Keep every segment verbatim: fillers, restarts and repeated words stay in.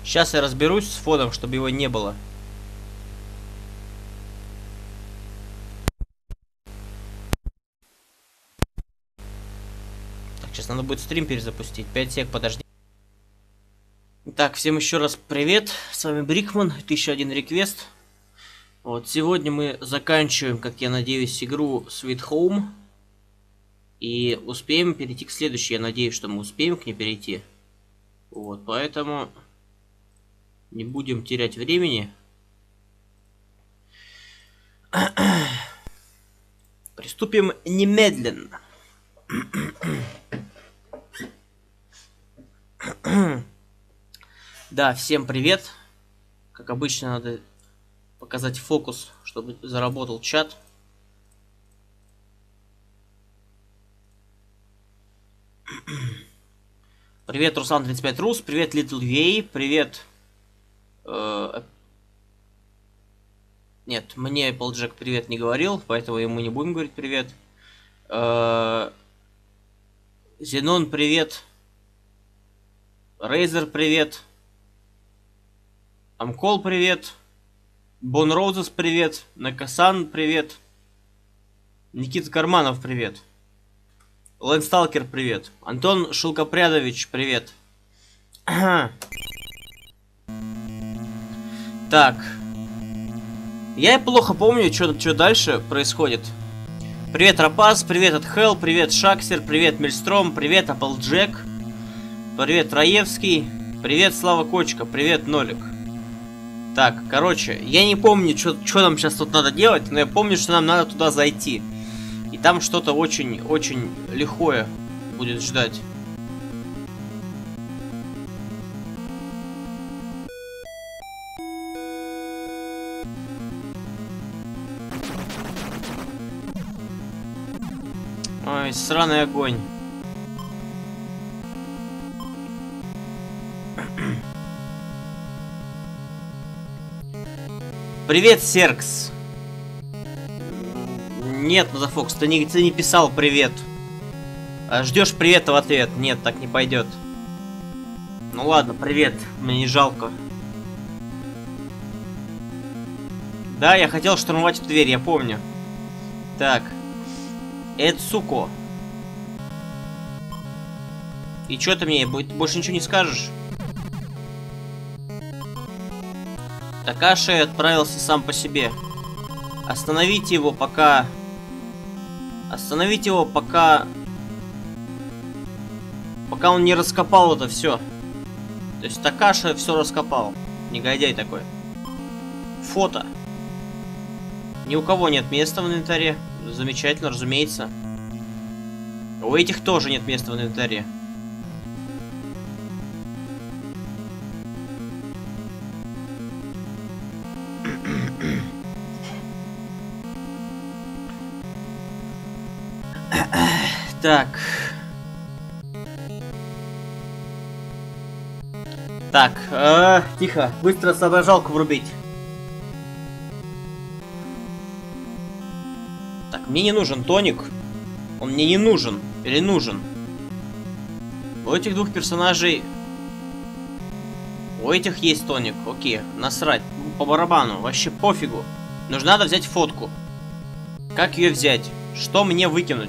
Сейчас я разберусь с фоном, чтобы его не было. Так, сейчас надо будет стрим перезапустить. пять сек, подожди. Так, всем еще раз привет. С вами Брикман, тысяча один реквест. Вот, сегодня мы заканчиваем, как я надеюсь, игру Sweet Home. И успеем перейти к следующей. Я надеюсь, что мы успеем к ней перейти. Вот, поэтому не будем терять времени. Приступим немедленно. Да, всем привет. Как обычно, надо показать фокус, чтобы заработал чат. Привет, Руслан тридцать пять Рус, привет, Little Вей, привет. Э, нет, мне Applejack привет не говорил, поэтому ему не будем говорить привет. Э, Зенон, привет. Рейзер, привет. Амкол, привет. Бон Роузес, привет. Накасан, привет. Никита Карманов, привет. Лэнсталкер, привет. Антон Шелкопрядович, привет. Так. Я плохо помню, что дальше происходит. Привет, Рапаз, привет от Хелл, привет, Шаксер, привет, Мельстром, привет, Applejack, привет, Раевский, привет, Слава Кочка, привет, Нолик. Так, короче, я не помню, что нам сейчас тут надо делать, но я помню, что нам надо туда зайти. И там что-то очень-очень лихое будет ждать. Ой, сраный огонь. Привет, Серкс. Нет, Назафокс, ты не, ты не писал привет. А ждешь привета в ответ. Нет, так не пойдет. Ну ладно, привет. Мне не жалко. Да, я хотел штурмовать в дверь, я помню. Так. Эцуко. И что ты мне, больше ничего не скажешь? Такаши отправился сам по себе. Остановите его, пока... Остановите его, пока... Пока он не раскопал это все. То есть Такаши все раскопал. Негодяй такой. Фото. Ни у кого нет места в инвентаре. Замечательно, разумеется. У этих тоже нет места в инвентаре. Так. Так, э, тихо, быстро соображалку врубить. Так, мне не нужен тоник. Он мне не нужен. Или нужен? У этих двух персонажей... У этих есть тоник. Окей, насрать. По барабану. Вообще пофигу. Нужно надо взять фотку. Как ее взять? Что мне выкинуть?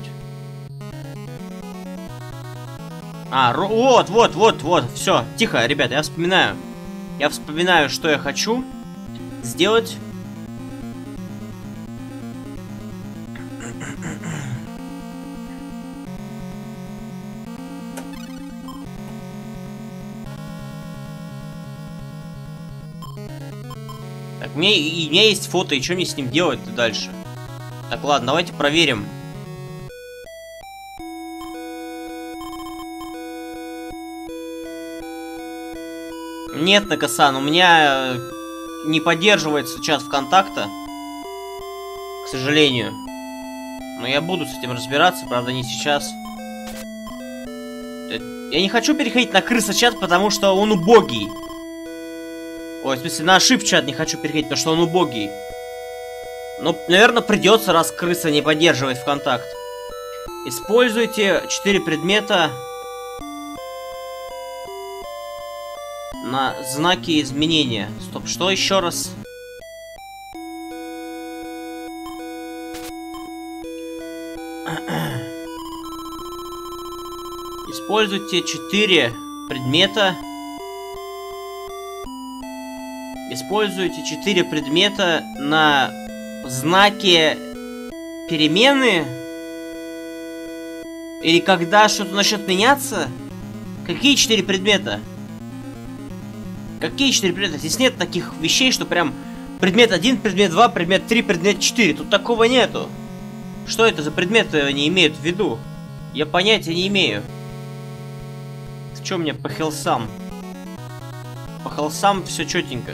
А, вот, вот, вот, вот, все, тихо, ребята, я вспоминаю. Я вспоминаю, что я хочу сделать. Так, мне, и, у меня есть фото, и что мне с ним делать дальше? Так, ладно, давайте проверим. Нет, Накасан, у меня не поддерживается чат ВКонтакта, к сожалению. Но я буду с этим разбираться, правда, не сейчас. Я не хочу переходить на крыса-чат, потому что он убогий. Ой, в смысле, на ошиб-чат не хочу переходить, потому что он убогий. Ну, наверное, придется, раз крыса не поддерживает ВКонтакт. Используйте четыре предмета на знаки изменения. Стоп, что еще раз? Используйте четыре предмета. Используйте четыре предмета на знаки перемены. Или когда что-то начнет меняться? Какие четыре предмета? Какие четыре предмета? Здесь нет таких вещей, что прям предмет один, предмет два, предмет три, предмет четыре. Тут такого нету. Что это за предметы они имеют в виду? Я понятия не имею. В чем мне по хелсам? По хелсам все четенько.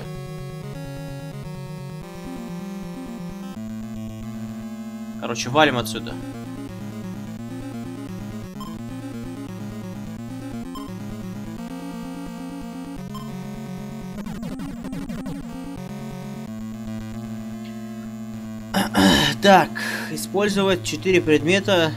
Короче, валим отсюда. Так, использовать четыре предмета.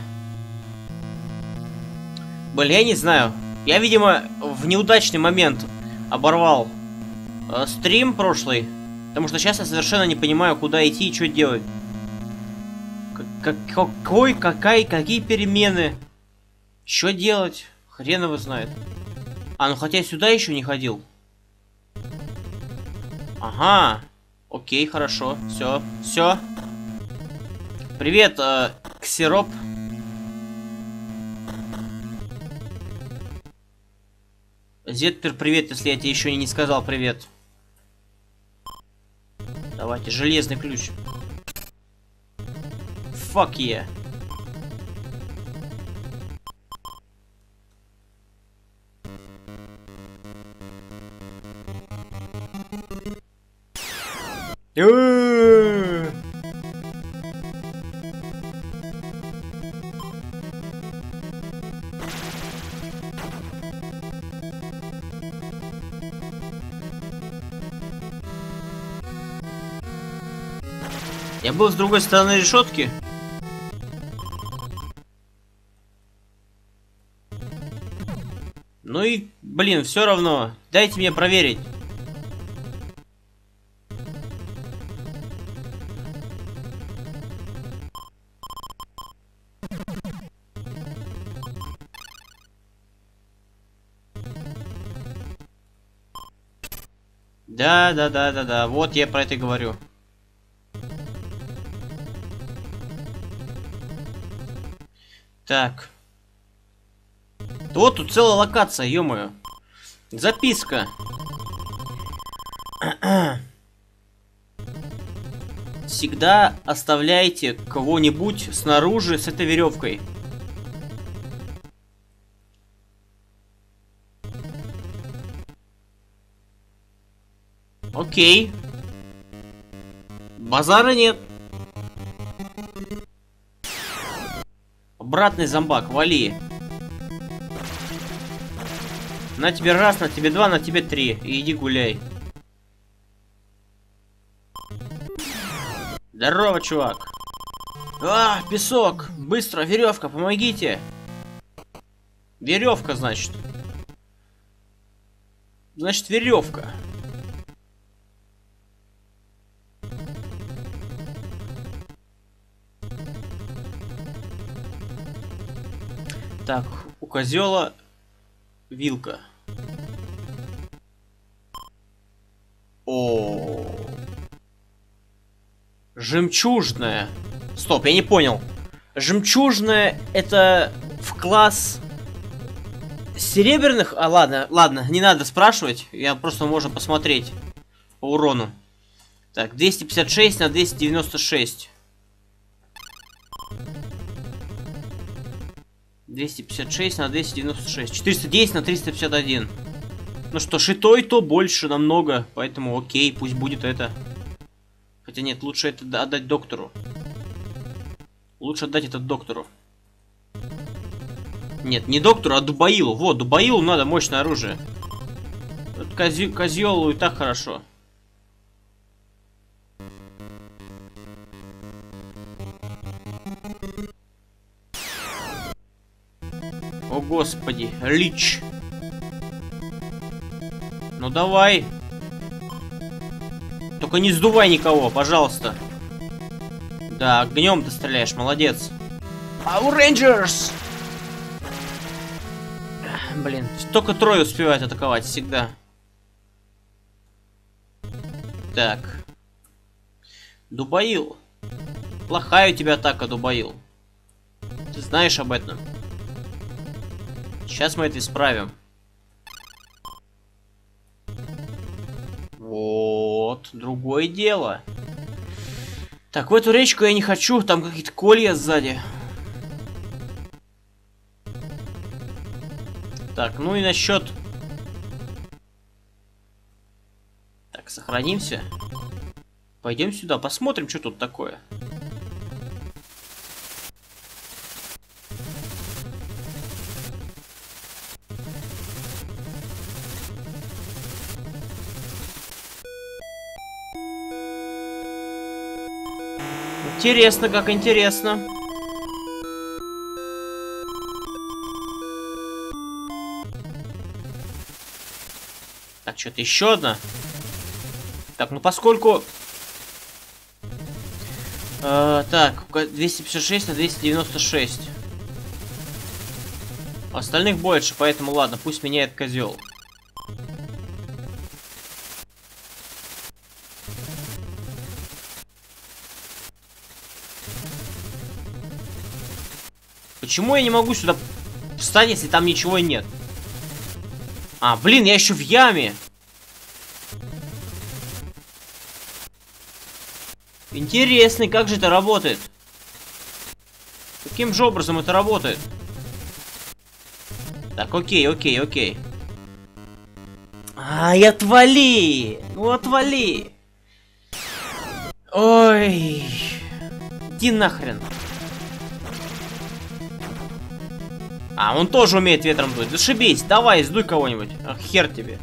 Блин, я не знаю. Я, видимо, в неудачный момент оборвал э, стрим прошлый. Потому что сейчас я совершенно не понимаю, куда идти и что делать. Как, какой, какая, какие перемены? Что делать? Хрен его знает. А, ну хотя я сюда еще не ходил. Ага. Окей, хорошо. Все, все. Привет, э, Ксероп. Зетпер, привет, если я тебе еще не сказал привет. Давайте, железный ключ. Fuck yeah. Я был с другой стороны решетки. Ну и, блин, все равно. Дайте мне проверить. Да, да, да, да, да. Вот я про это и говорю. Так. Вот тут целая локация, ё-моё. Записка. Всегда оставляйте кого-нибудь снаружи с этой веревкой. Окей. Базара нет. Обратный зомбак, вали. На тебе раз, на тебе два, на тебе три. И иди гуляй. Здорово, чувак. А, песок. Быстро, веревка, помогите. Веревка, значит. Значит, веревка. Так, у козела вилка. О, жемчужная. Стоп, я не понял. Жемчужная это в класс серебряных? А ладно, ладно, не надо спрашивать. Я просто можно посмотреть по урону. Так, двести пятьдесят шесть на двести девяносто шесть. двести пятьдесят шесть на двести девяносто шесть. четыреста десять на триста пятьдесят один. Ну что ж, и то, и то больше намного. Поэтому окей, пусть будет это. Хотя нет, лучше это отдать доктору. Лучше отдать это доктору. Нет, не доктору, а Дубаилу. Вот, Дубаилу надо мощное оружие. Кози козелу и так хорошо. О господи, Лич. Ну давай. Только не сдувай никого, пожалуйста. Да, огнем ты стреляешь, молодец. Power Rangers! Блин, только трое успевают атаковать всегда. Так. Дубаил. Плохая у тебя атака, Дубаил. Ты знаешь об этом. Сейчас мы это исправим. Вот, другое дело. Так, в эту речку я не хочу, там какие-то колья сзади. Так, ну и насчет... Так, сохранимся. Пойдем сюда, посмотрим, что тут такое. Интересно, как интересно. Так, что-то еще одна. Так, ну поскольку... Э, так, двести пятьдесят шесть на двести девяносто шесть. Остальных больше, поэтому ладно, пусть меняет козел. Почему я не могу сюда встать, если там ничего нет? А, блин, я еще в яме. Интересно, как же это работает? Каким же образом это работает? Так, окей, окей, окей. Ай, отвали! Ну, отвали! Ой. Иди нахрен. А, он тоже умеет ветром дуть. Зашибись, давай, сдуй кого-нибудь. Ах, хер тебе.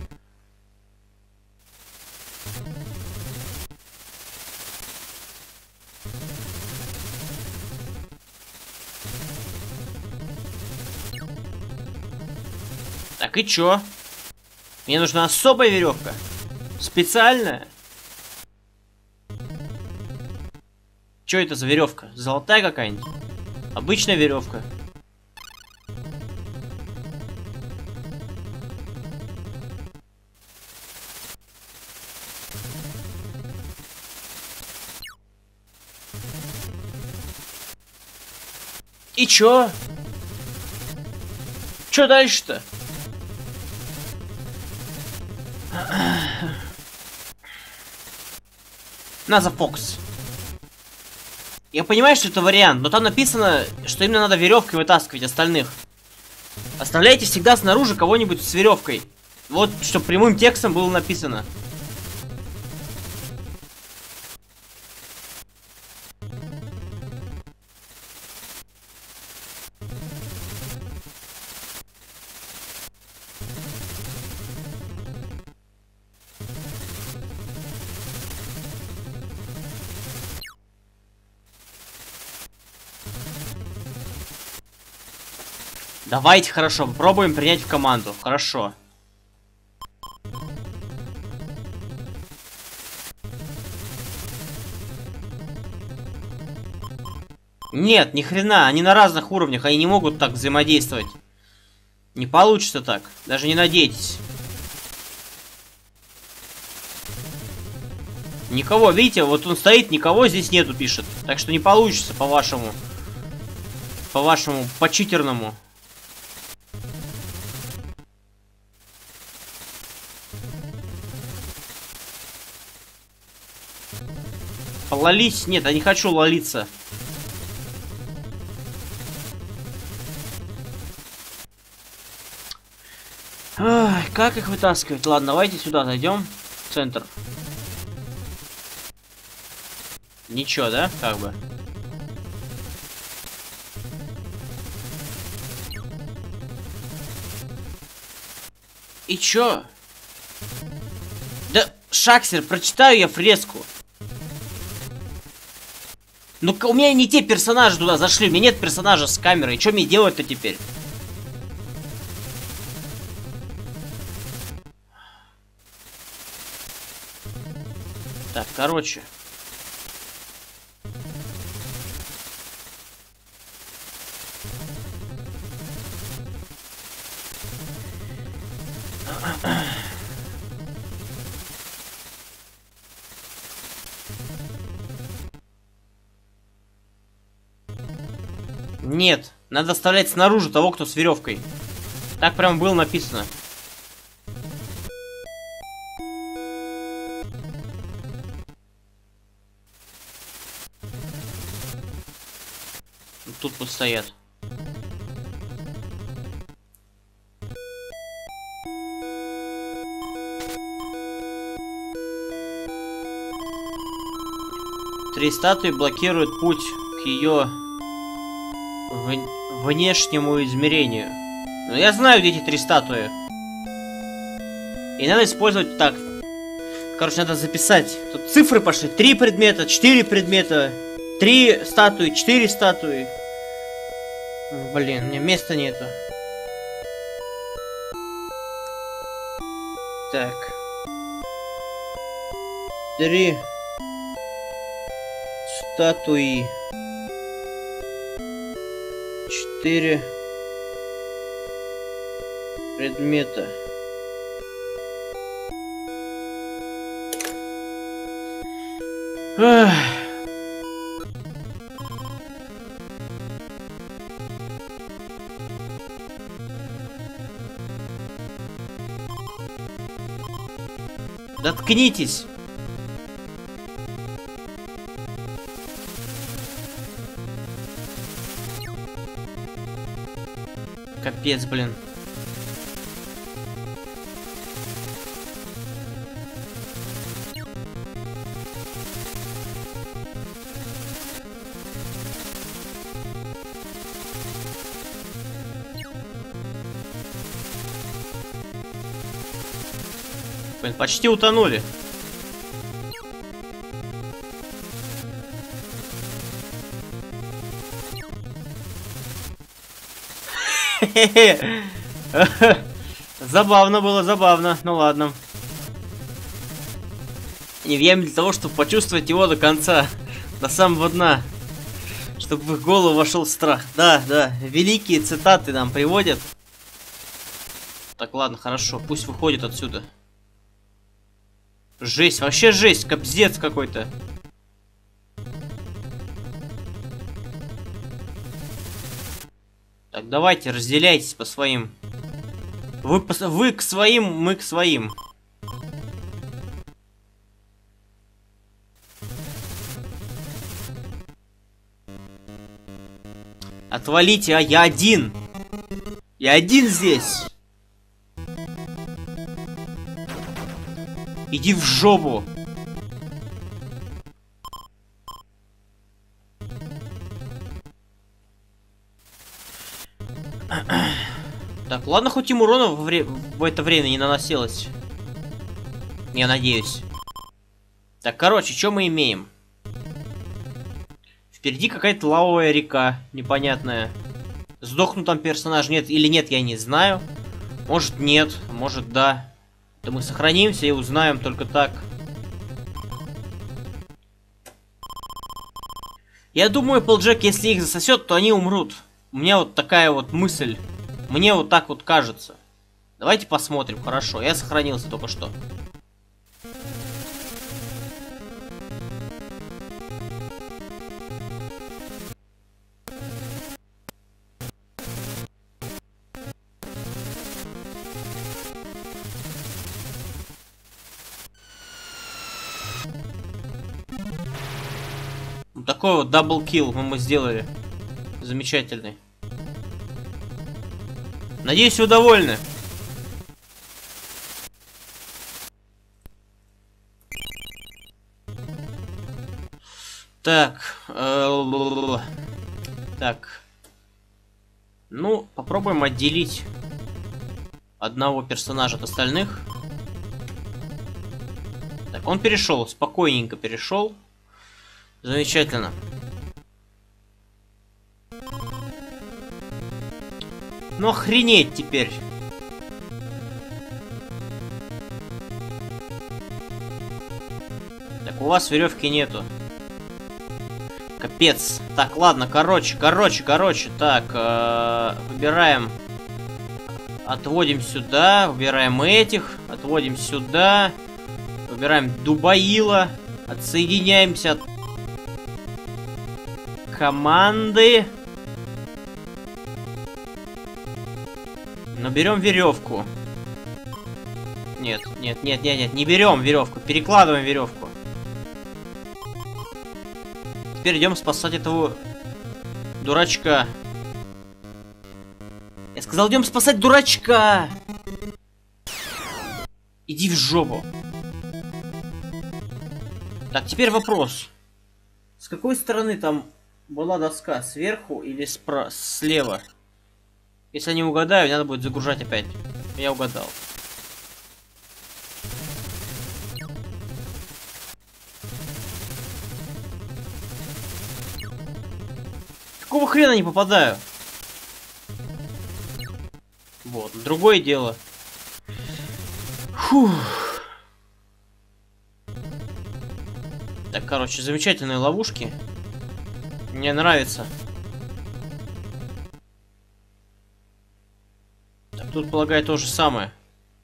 Так, и чё? Мне нужна особая веревка. Специальная. Чё это за веревка? Золотая какая-нибудь? Обычная веревка. И чё? Чё дальше-то? Наза Фокс. Я понимаю, что это вариант, но там написано, что именно надо веревкой вытаскивать остальных. Оставляйте всегда снаружи кого-нибудь с веревкой. Вот, что прямым текстом было написано. Давайте, хорошо, попробуем принять в команду. Хорошо. Нет, ни хрена, они на разных уровнях, они не могут так взаимодействовать. Не получится так, даже не надейтесь. Никого, видите, вот он стоит, никого здесь нету, пишет. Так что не получится, по-вашему. По-вашему, по-читерному. Лолись? Нет, я не хочу лолиться. Ах, как их вытаскивать? Ладно, давайте сюда зайдем. В центр. Ничего, да? Как бы. И чё? Да, Шаксер, прочитаю я фреску. Ну, у меня не те персонажи туда зашли, у меня нет персонажа с камерой. Что мне делать-то теперь? Так, короче. Нет, надо оставлять снаружи того, кто с веревкой. Так прям было написано. Тут вот стоят. Три статуи блокируют путь к ее в... внешнему измерению. Но я знаю, где эти три статуи. И надо использовать так. Короче, надо записать. Тут цифры пошли. Три предмета, четыре предмета, три статуи, четыре статуи. Блин, у меня места нету. Так. Три статуи. Четыре предмета. Ах. Доткнитесь. Капец, блин. Блин, почти утонули. Забавно было, забавно. Ну ладно. Не время для того, чтобы почувствовать его до конца. До самого дна. Чтобы в их голову вошел страх. Да, да. Великие цитаты нам приводят. Так, ладно, хорошо. Пусть выходит отсюда. Жесть, вообще жесть. Капздец какой-то. Так, давайте, разделяйтесь по своим. Вы, по, вы к своим, мы к своим. Отвалите, а я один. Я один здесь. Иди в жопу. Так, ладно, хоть им урона в, вре в это время не наносилось. Я надеюсь. Так, короче, что мы имеем? Впереди какая-то лавовая река, непонятная. Сдохнут там персонаж, нет или нет, я не знаю. Может нет, может да. Да мы сохранимся и узнаем только так. Я думаю, Applejack, если их засосет, то они умрут. У меня вот такая вот мысль. Мне вот так вот кажется. Давайте посмотрим, хорошо. Я сохранился только что. Вот такой вот даблкилл мы сделали. Замечательный. Надеюсь, вы довольны. Так. Э так. Ну, попробуем отделить одного персонажа от остальных. Так, он перешел, спокойненько перешел. Замечательно. Ну охренеть теперь. Так, У вас веревки нету. Капец. Так, ладно, короче, короче, короче. Так, э, выбираем. Отводим сюда. Выбираем этих. Отводим сюда. Выбираем Дубаила. Отсоединяемся от команды. Но берем веревку. Нет, нет, нет, нет, нет, не берем веревку. Перекладываем веревку. Теперь идем спасать этого дурачка. Я сказал, идем спасать дурачка. Иди в жопу. Так, теперь вопрос. С какой стороны там была доска? Сверху или спра слева? Если я не угадаю, надо будет загружать опять. Я угадал. Какого хрена не попадаю? Вот, другое дело. Фух. Так, короче, замечательные ловушки. Мне нравится. Так, тут, полагаю, то же самое.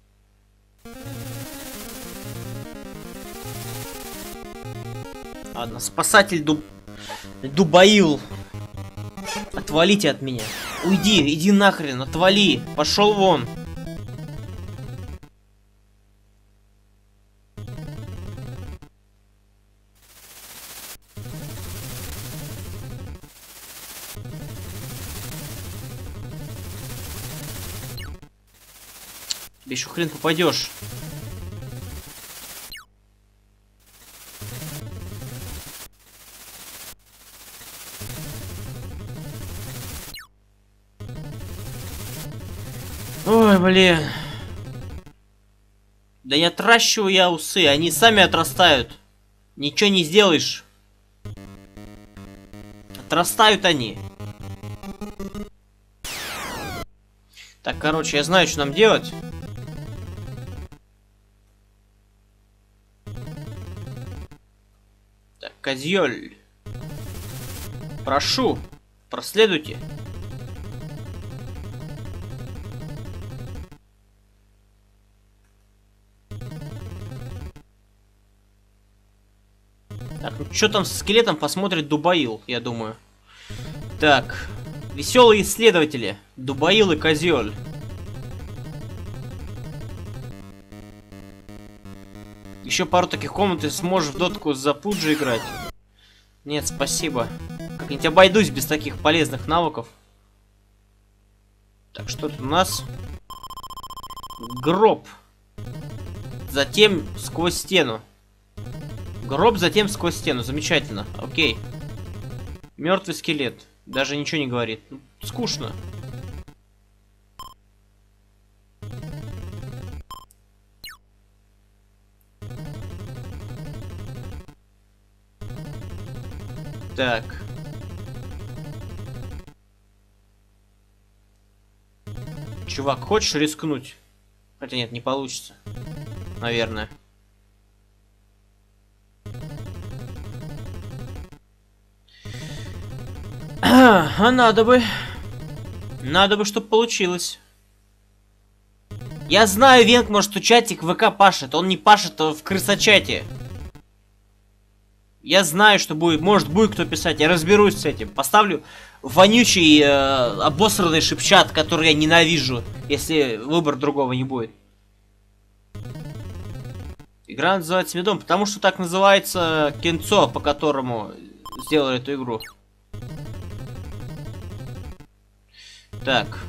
Ладно, спасатель Дуб... Дубаил. Отвалите от меня. Уйди, иди нахрен, отвали. Пошел вон. Тебе еще хрен попадешь. Ой, блин. Да не отращиваю я усы, они сами отрастают. Ничего не сделаешь. Отрастают они. Так, короче, я знаю, что нам делать. Так, козёль. Прошу, проследуйте. Так, ну что там со скелетом посмотрит Дубаил, я думаю. Так, веселые исследователи. Дубаил и козёль. Еще пару таких комнат и сможешь в дотку за Пуджи играть. Нет, спасибо. Как-нибудь обойдусь без таких полезных навыков. Так, что тут у нас? Гроб. Затем сквозь стену. Гроб, затем сквозь стену. Замечательно. Окей. Мертвый скелет. Даже ничего не говорит. Ну, скучно. Так. Чувак, хочешь рискнуть? Хотя нет, не получится. Наверное. А надо бы. Надо бы, чтобы получилось. Я знаю, Венк может, что чатик ВК пашет. Он не пашет в крысочате. Я знаю, что будет. Может, будет кто писать. Я разберусь с этим. Поставлю вонючий, э, обосранный шипчат, который я ненавижу, если выбора другого не будет. Игра называется Медом, потому что так называется кинцо, по которому сделали эту игру. Так.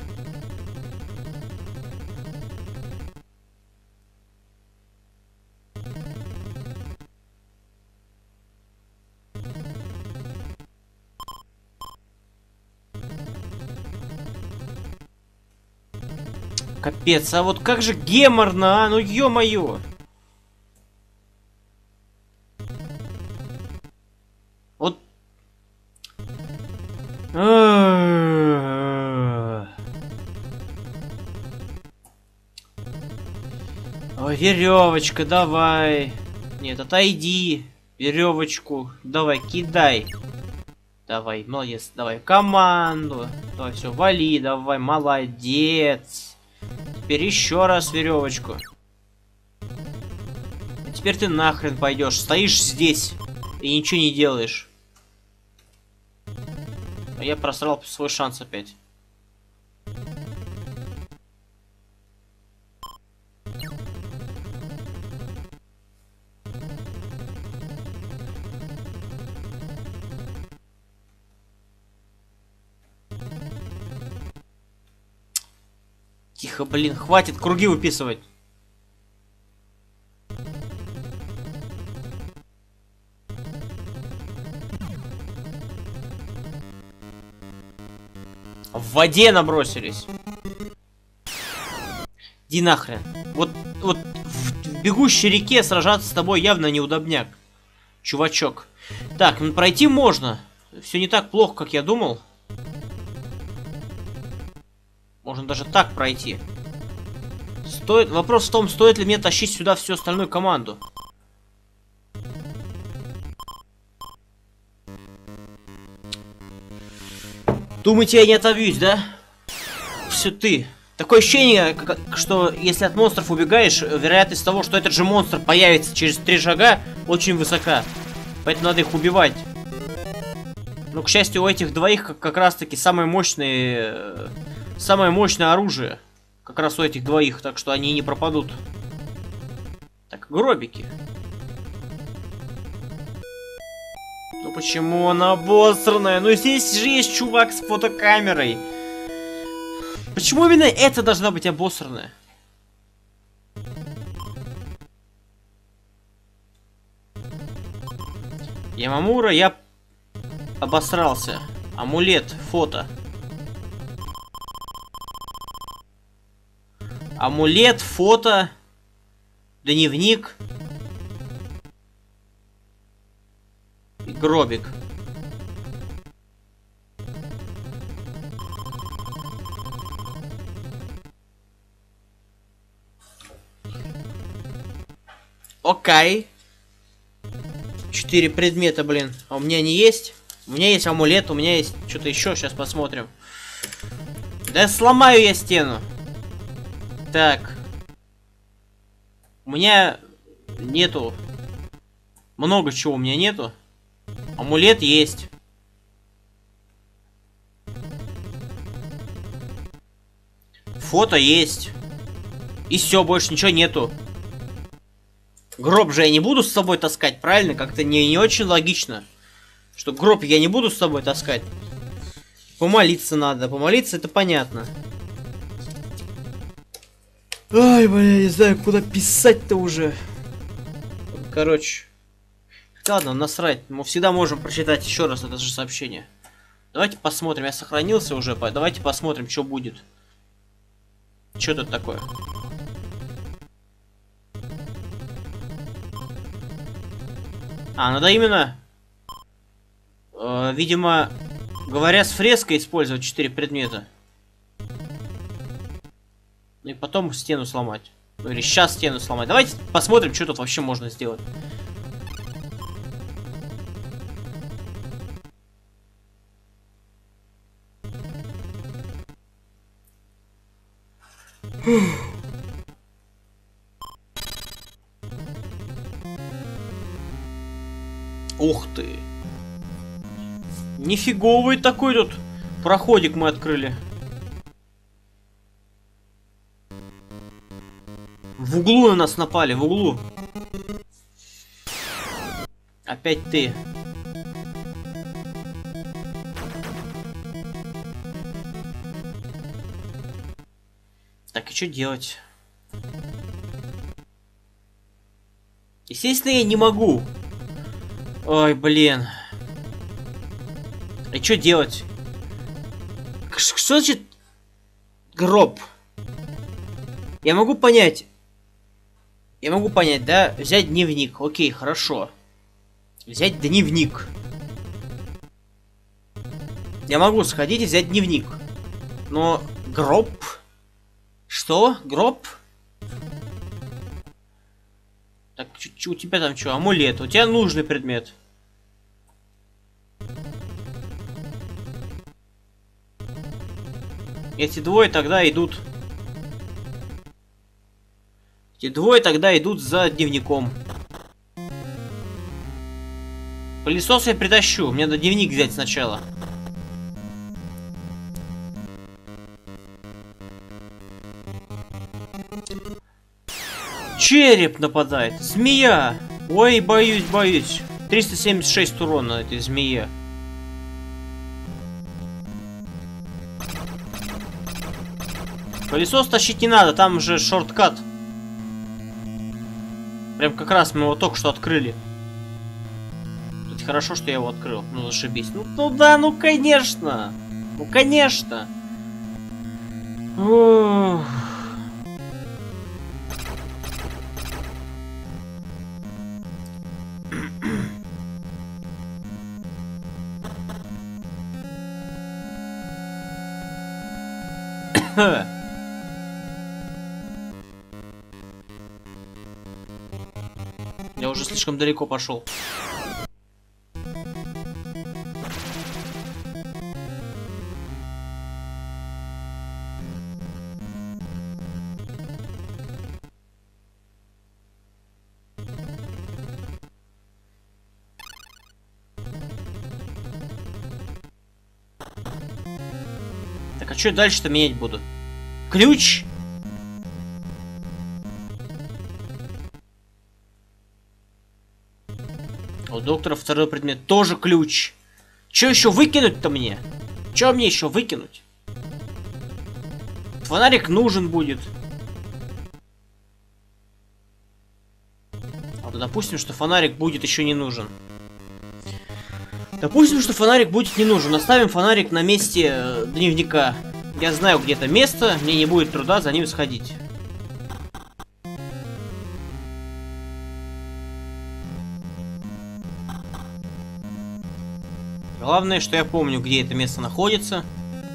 Капец, а вот как же геморно, а? Ну ё-моё. Вот. Ой, веревочка, давай. Нет, отойди. Веревочку. Давай, кидай. Давай, молодец. Давай команду. Давай, все, вали, давай, молодец. Теперь еще раз веревочку. А теперь ты нахрен пойдешь. Стоишь здесь и ничего не делаешь. А я просрал свой шанс опять. Тихо, блин, хватит круги выписывать. В воде набросились. Иди нахрен. Вот, вот в бегущей реке сражаться с тобой явно неудобняк, чувачок. Так, ну пройти можно. Все не так плохо, как я думал. Можно даже так пройти. Стоит... Вопрос в том, стоит ли мне тащить сюда всю остальную команду. Думаете, я не отобьюсь, да? Все ты. Такое ощущение, что если от монстров убегаешь, вероятность того, что этот же монстр появится через три шага, очень высока. Поэтому надо их убивать. Но, к счастью, у этих двоих как, как раз-таки самое мощное... Самое мощное оружие. Как раз у этих двоих, так что они не пропадут. Так, гробики. Ну почему она обосранная? Ну здесь же есть чувак с фотокамерой. Почему именно это должна быть обосранная? Ямамура, я обосрался. Амулет, фото. Амулет, фото, дневник и гробик. Окей. Четыре предмета, блин. А у меня не есть? У меня есть амулет, у меня есть что-то еще. Сейчас посмотрим. Да сломаю я стену. Так. У меня нету. Много чего у меня нету. Амулет есть. Фото есть. И все, больше ничего нету. Гроб же я не буду с собой таскать, правильно? Как-то не, не очень логично. Что гроб я не буду с собой таскать. Помолиться надо. Помолиться это понятно. Ай, бля, не знаю, куда писать-то уже. Короче. Ладно, насрать. Мы всегда можем прочитать еще раз это же сообщение. Давайте посмотрим. Я сохранился уже. Давайте посмотрим, что будет. Что тут такое? А, надо именно... Э, видимо, говоря с фреской, использовать четыре предмета. Ну и потом стену сломать. Ну или сейчас стену сломать. Давайте посмотрим, что тут вообще можно сделать. Ух ты. Нифиговый такой тут проходик мы открыли. В углу на нас напали, в углу. Опять ты. Так, и что делать? Естественно, я не могу. Ой, блин. И что делать? Что значит гроб? Я могу понять. Я могу понять, да? Взять дневник. Окей, хорошо. Взять дневник. Я могу сходить и взять дневник. Но гроб? Что? Гроб? Так, у тебя там что? Амулет. У тебя нужный предмет. Эти двое тогда идут. Эти двое тогда идут за дневником. Пылесос я притащу. Мне надо дневник взять сначала. Череп нападает. Змея. Ой, боюсь, боюсь. триста семьдесят шесть урона этой змеи. Пылесос тащить не надо, там уже шорткат. Прям как раз мы его только что открыли. Тут хорошо, что я его открыл. Ну, зашибись. Ну, ну да, ну конечно. Ну конечно. Ух. Я уже слишком далеко пошел. Так, а что дальше-то менять буду? Ключ? У доктора второй предмет тоже ключ. Че еще выкинуть-то мне? Че мне еще выкинуть? Фонарик нужен будет. А то допустим, что фонарик будет еще не нужен. Допустим, что фонарик будет не нужен. Оставим фонарик на месте э, дневника. Я знаю где-то место, мне не будет труда за ним сходить. Главное, что я помню, где это место находится.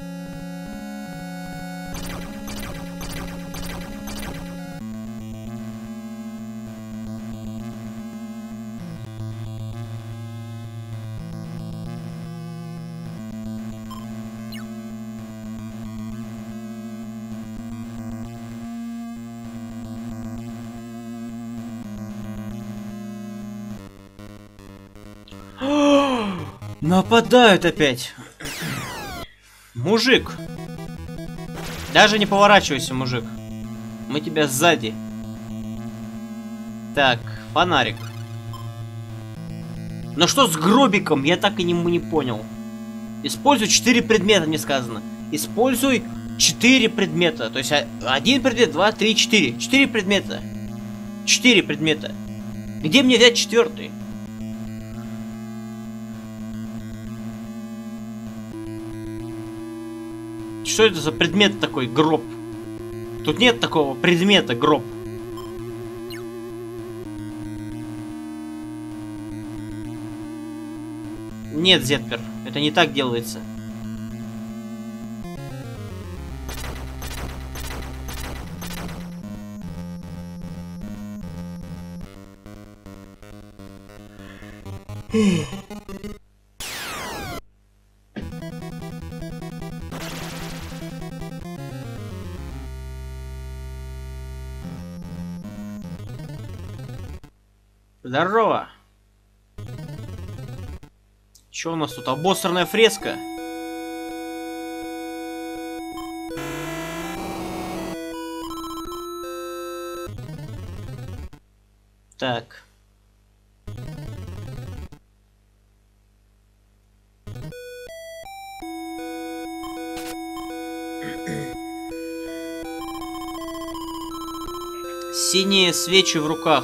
Нападают опять. Мужик. Даже не поворачивайся, мужик. Мы тебя сзади. Так, фонарик. Но что с гробиком? Я так и не, не понял. Используй четыре предмета, мне сказано. Используй четыре предмета. То есть один предмет, два, три, четыре. Четыре предмета. Четыре предмета. Где мне взять четвертый? Что это за предмет такой, гроб? Тут нет такого предмета, гроб. Нет, Зетпер, это не так делается. Здорово. Что у нас тут? Обосранная фреска. Так. Синие свечи в руках.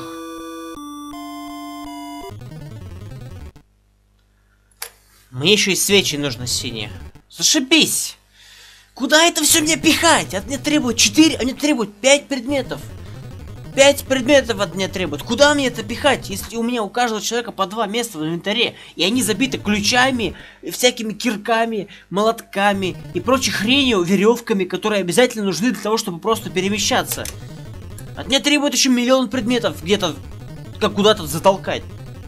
Мне еще и свечи нужно синие. Зашибись! Куда это все мне пихать? От меня требуют четыре, они требуют пять предметов. пять предметов от меня требуют. Куда мне это пихать, если у меня у каждого человека по два места в инвентаре, и они забиты ключами, всякими кирками, молотками и прочей хренью, веревками, которые обязательно нужны для того, чтобы просто перемещаться. От меня требуют еще миллион предметов где-то. как куда-то затолкать.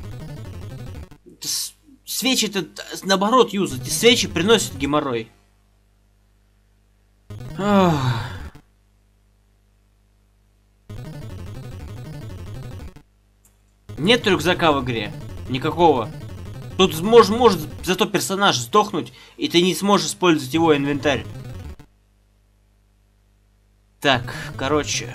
Свечи-то наоборот юзать. И свечи приносят геморрой. Ох. Нет рюкзака в игре. Никакого. Тут может, может зато персонаж сдохнуть, и ты не сможешь использовать его инвентарь. Так, короче.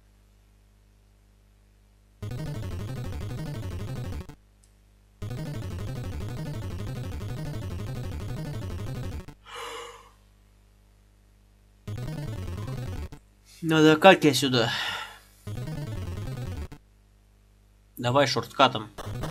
Ну да как я сюда? Давай шорткатом.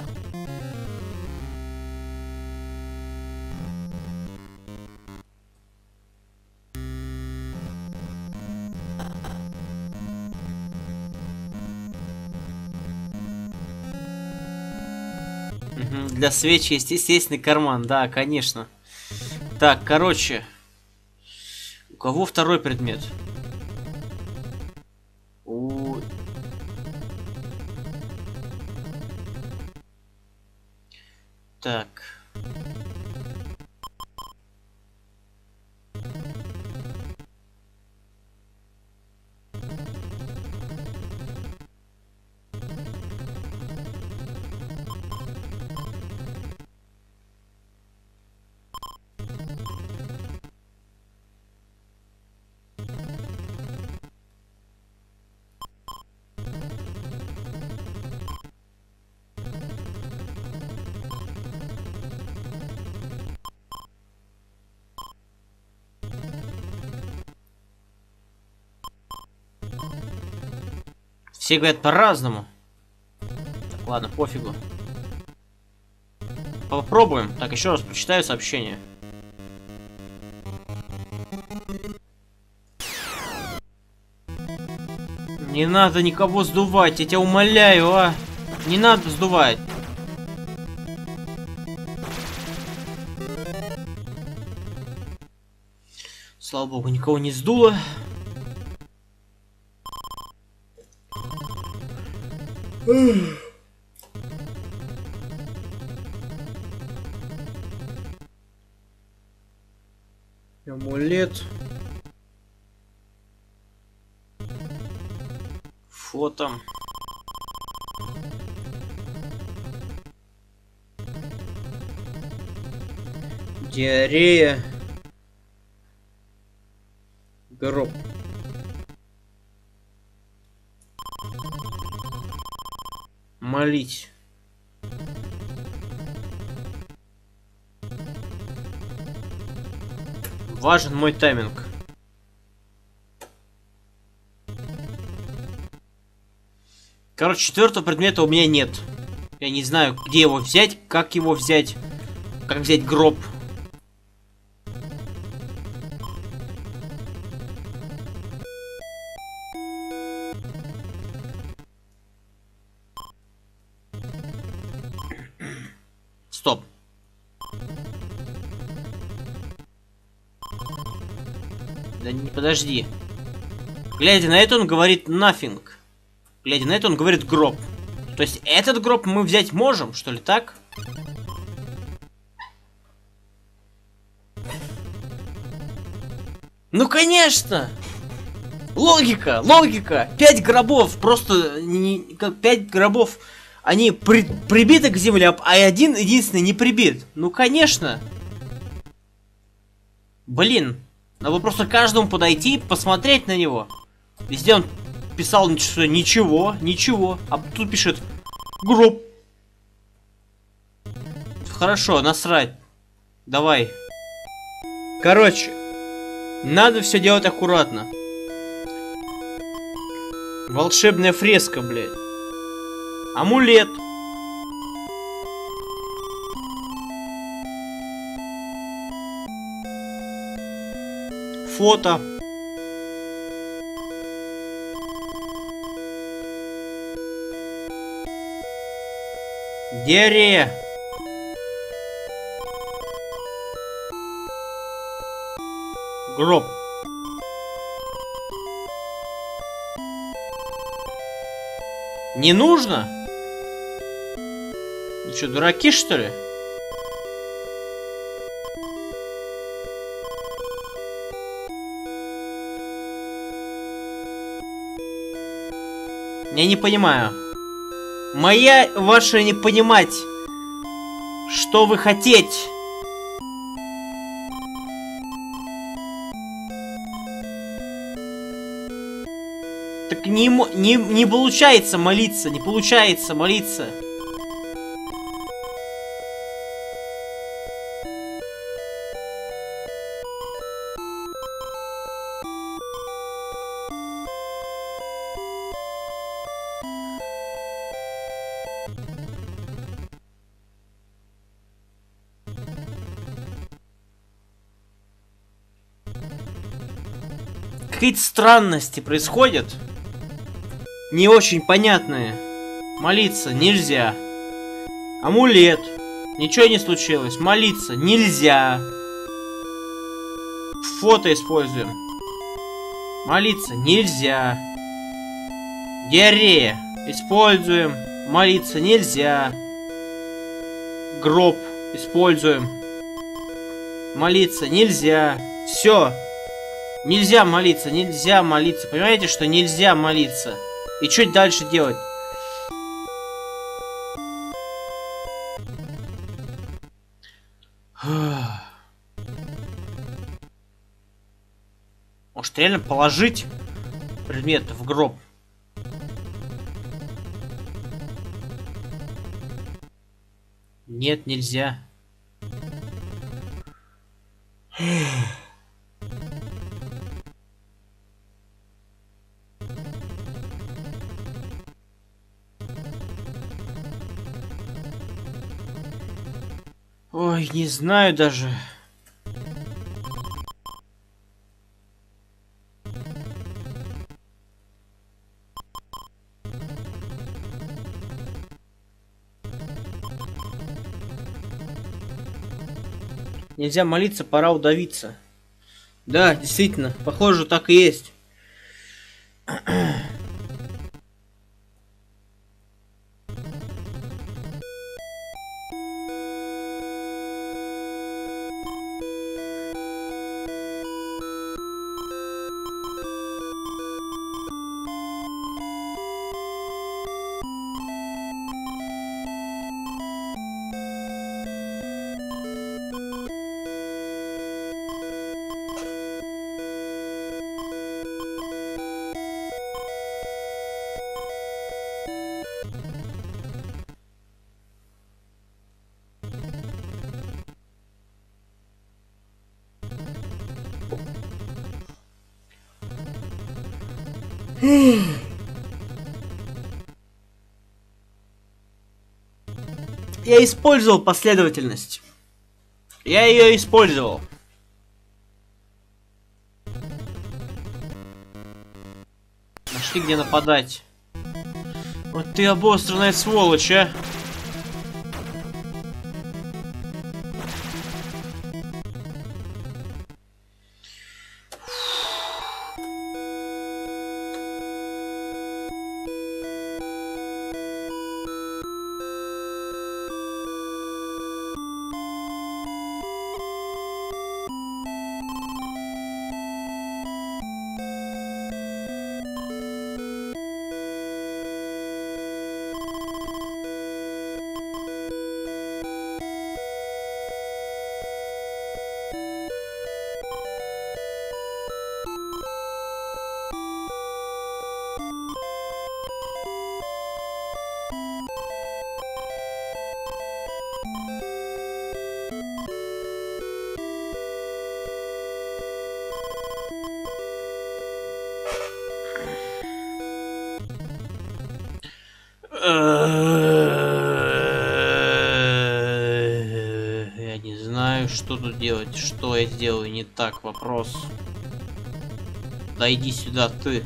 Угу, для свечи есть естественный карман, да, конечно. Так, короче. У кого второй предмет? У... Так. Все говорят по-разному. Так, ладно, пофигу. Попробуем. Так, еще раз прочитаю сообщение. Не надо никого сдувать, я тебя умоляю, а. Не надо сдувать. Слава богу, никого не сдуло. Амулет. Фото. Диарея. Гроб. Молить. Важен мой тайминг. Короче, четвертого предмета у меня нет. Я не знаю, где его взять, как его взять, как взять гроб. Стоп. Да не, подожди. Глядя на это, он говорит nothing. Глядя на это, он говорит гроб. То есть этот гроб мы взять можем, что ли, так? Ну, конечно! Логика, логика! Пять гробов, просто не, как пять гробов, они при, прибиты к земле, а один единственный не прибит. Ну, конечно! Блин, надо просто каждому подойти, посмотреть на него. Везде он писал ничего, ничего, а тут пишет гроб. Хорошо, насрать. Давай. Короче, надо все делать аккуратно. Волшебная фреска, блядь. Амулет. Фото. Диарея. Гроб. Не нужно? что, дураки, что ли? Я не понимаю. Моя ваша не понимать, что вы хотите. Так не, не, не получается молиться, не получается молиться. Какие-то странности происходят. Не очень понятные. Молиться нельзя. Амулет. Ничего не случилось. Молиться нельзя. Фото используем. Молиться нельзя. Диарея. Используем. Молиться нельзя. Гроб. Используем. Молиться нельзя. Все. Нельзя молиться, нельзя молиться. Понимаете, что нельзя молиться? И что дальше делать? Может, реально положить предмет в гроб? Нет, нельзя. Ой, не знаю даже. Нельзя молиться, пора удавиться. Да, действительно, похоже, так и есть. Я использовал последовательность. Я ее использовал. Нашли, где нападать. Вот ты обосранная сволочь, а. Я не знаю, что тут делать, что я сделаю не так, вопрос. Да иди сюда, ты.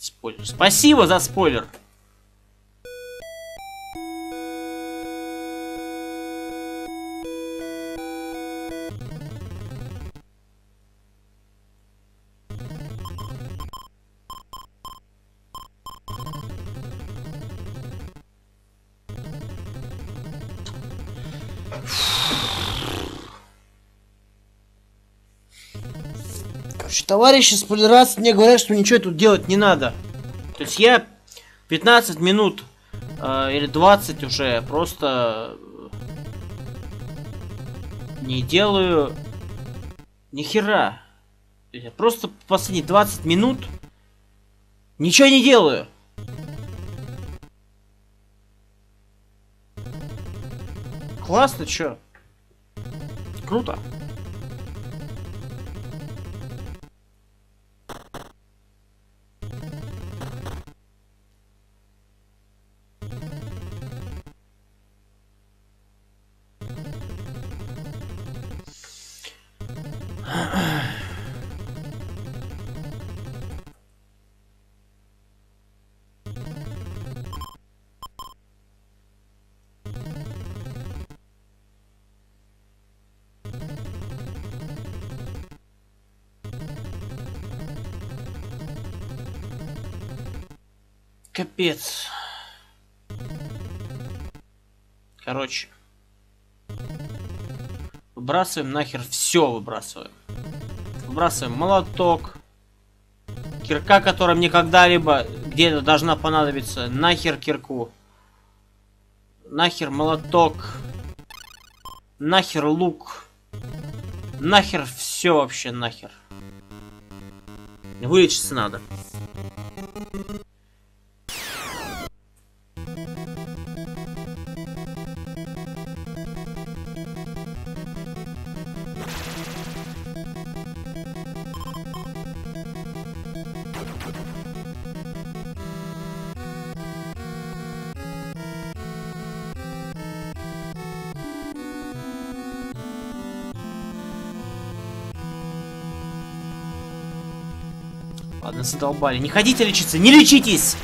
Спойлер. Спасибо за спойлер. Короче, товарищи спойлерации мне говорят, что ничего тут делать не надо. То есть я пятнадцать минут э, или двадцать уже просто не делаю ни хера. Я просто последние двадцать минут ничего не делаю. Классно, чё? Круто. Капец. Короче. Выбрасываем нахер все, выбрасываем. Выбрасываем молоток. Кирка, которая мне когда-либо где-то должна понадобиться. Нахер кирку. Нахер молоток. Нахер лук. Нахер все вообще нахер. Вылечиться надо. Ладно, задолбали. Не хотите лечиться? Не лечитесь!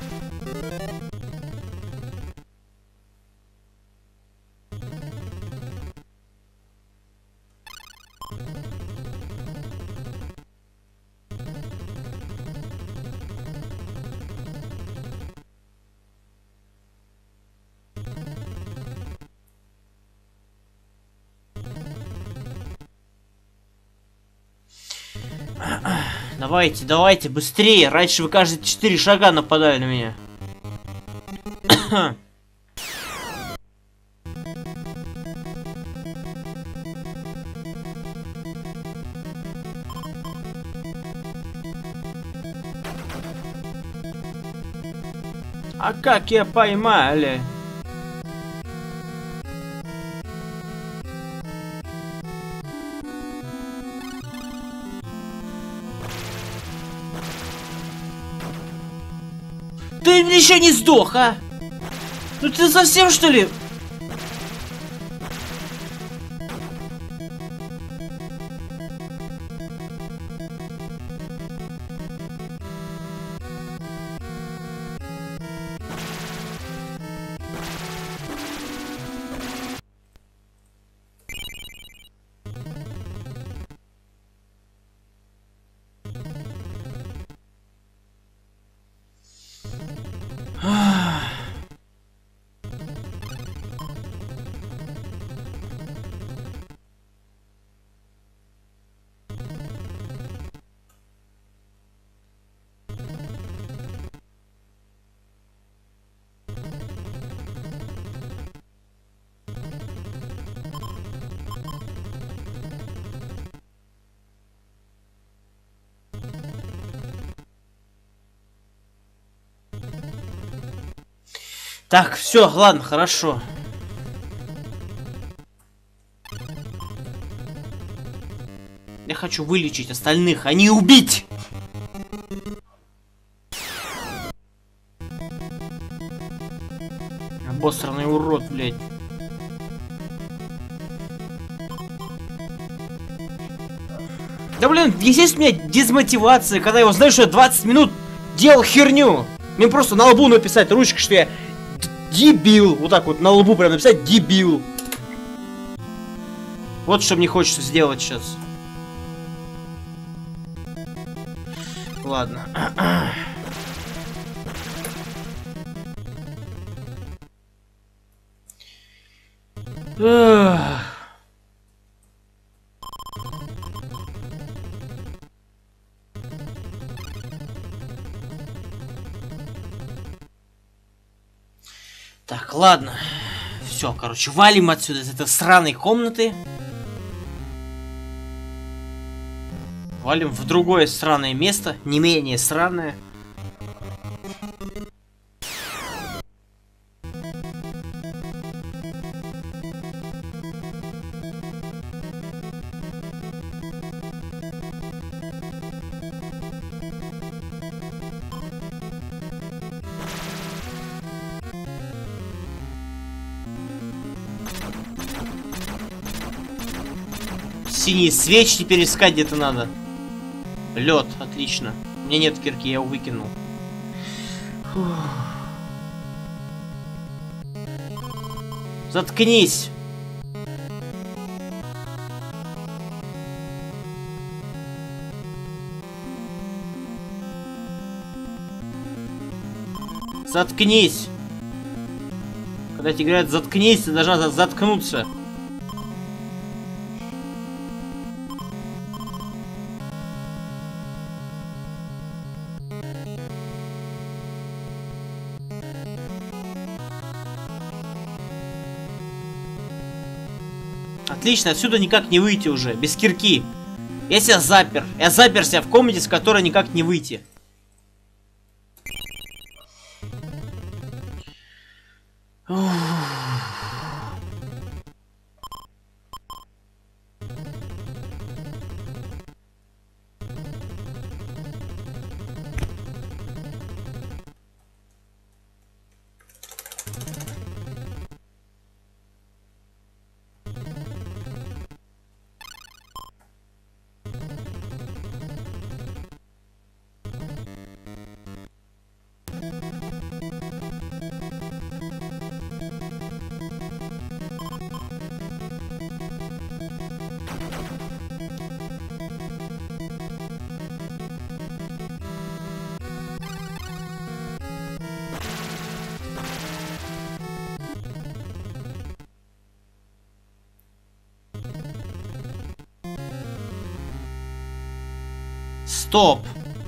Давайте, давайте, быстрее. Раньше вы каждые четыре шага нападали на меня. А как я поймали? Ты еще не сдох, а? Ну ты совсем что ли? Так, все, ладно, хорошо. Я хочу вылечить остальных, а не убить! Обосранный урод, блядь. Да блин, естественно, у меня дезмотивация, когда я узнаю, что я двадцать минут делал херню. Мне просто на лбу написать ручкой, что я дебил. Вот так вот на лбу прям написать дебил. Вот что мне хочется сделать сейчас. Ладно. Так, ладно. Все, короче, валим отсюда из этой сраной комнаты. Валим в другое сраное место, не менее сраное. Синие свечи теперь искать где-то надо. Лед, отлично. У меня нет кирки, я его выкинул. Фух. Заткнись. Заткнись. Когда тебе говорят заткнись, ты должна заткнуться. Отлично, отсюда никак не выйти уже, без кирки. Я себя запер. Я заперся в комнате, с которой никак не выйти. Ух. Стоп!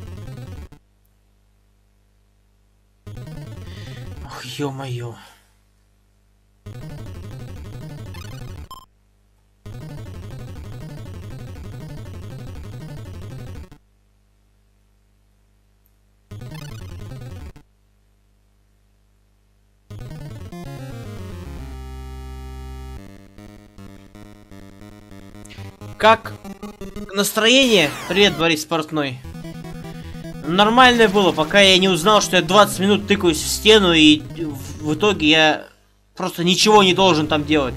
Ох, ё-моё. Как настроение? Привет, Борис Портной. Нормальное было, пока я не узнал, что я двадцать минут тыкаюсь в стену, и в итоге я просто ничего не должен там делать.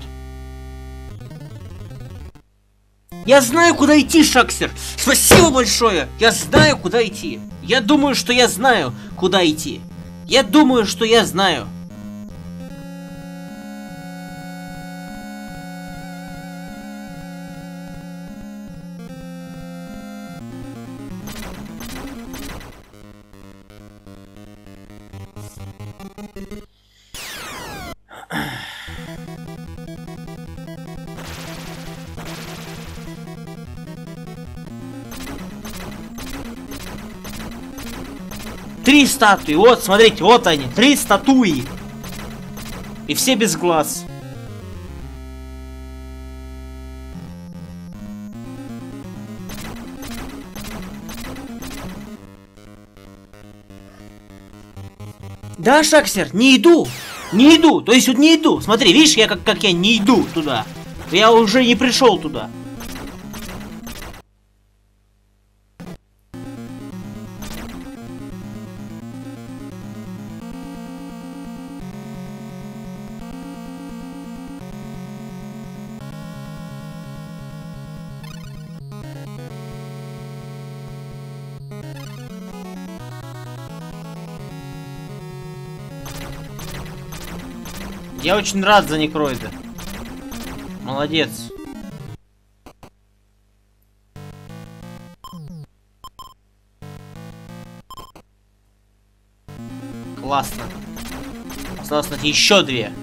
Я знаю, куда идти, Шаксер! Спасибо большое! Я знаю, куда идти! Я думаю, что я знаю, куда идти! Я думаю, что я знаю! Три статуи, вот, смотрите, вот они, три статуи. И все без глаз. Да, Шаксер, не иду, не иду, то есть вот не иду. Смотри, видишь, я как, как я не иду туда. Я уже не пришел туда. Я очень рад за некроида. Молодец. Классно. Осталось найти еще две.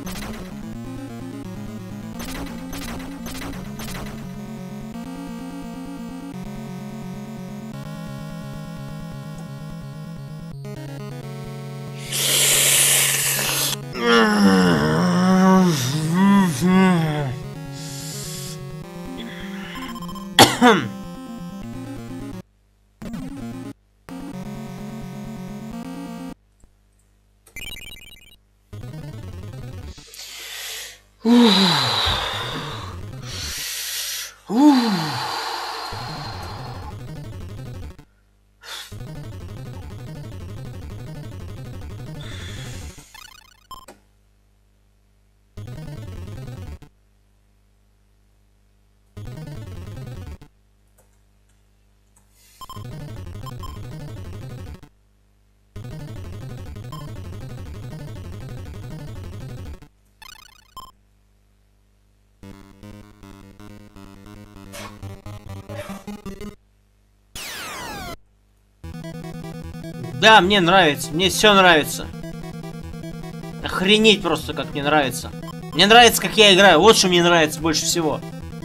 Да, мне нравится, мне все нравится. Охренеть просто, как мне нравится. Мне нравится, как я играю, вот что мне нравится больше всего.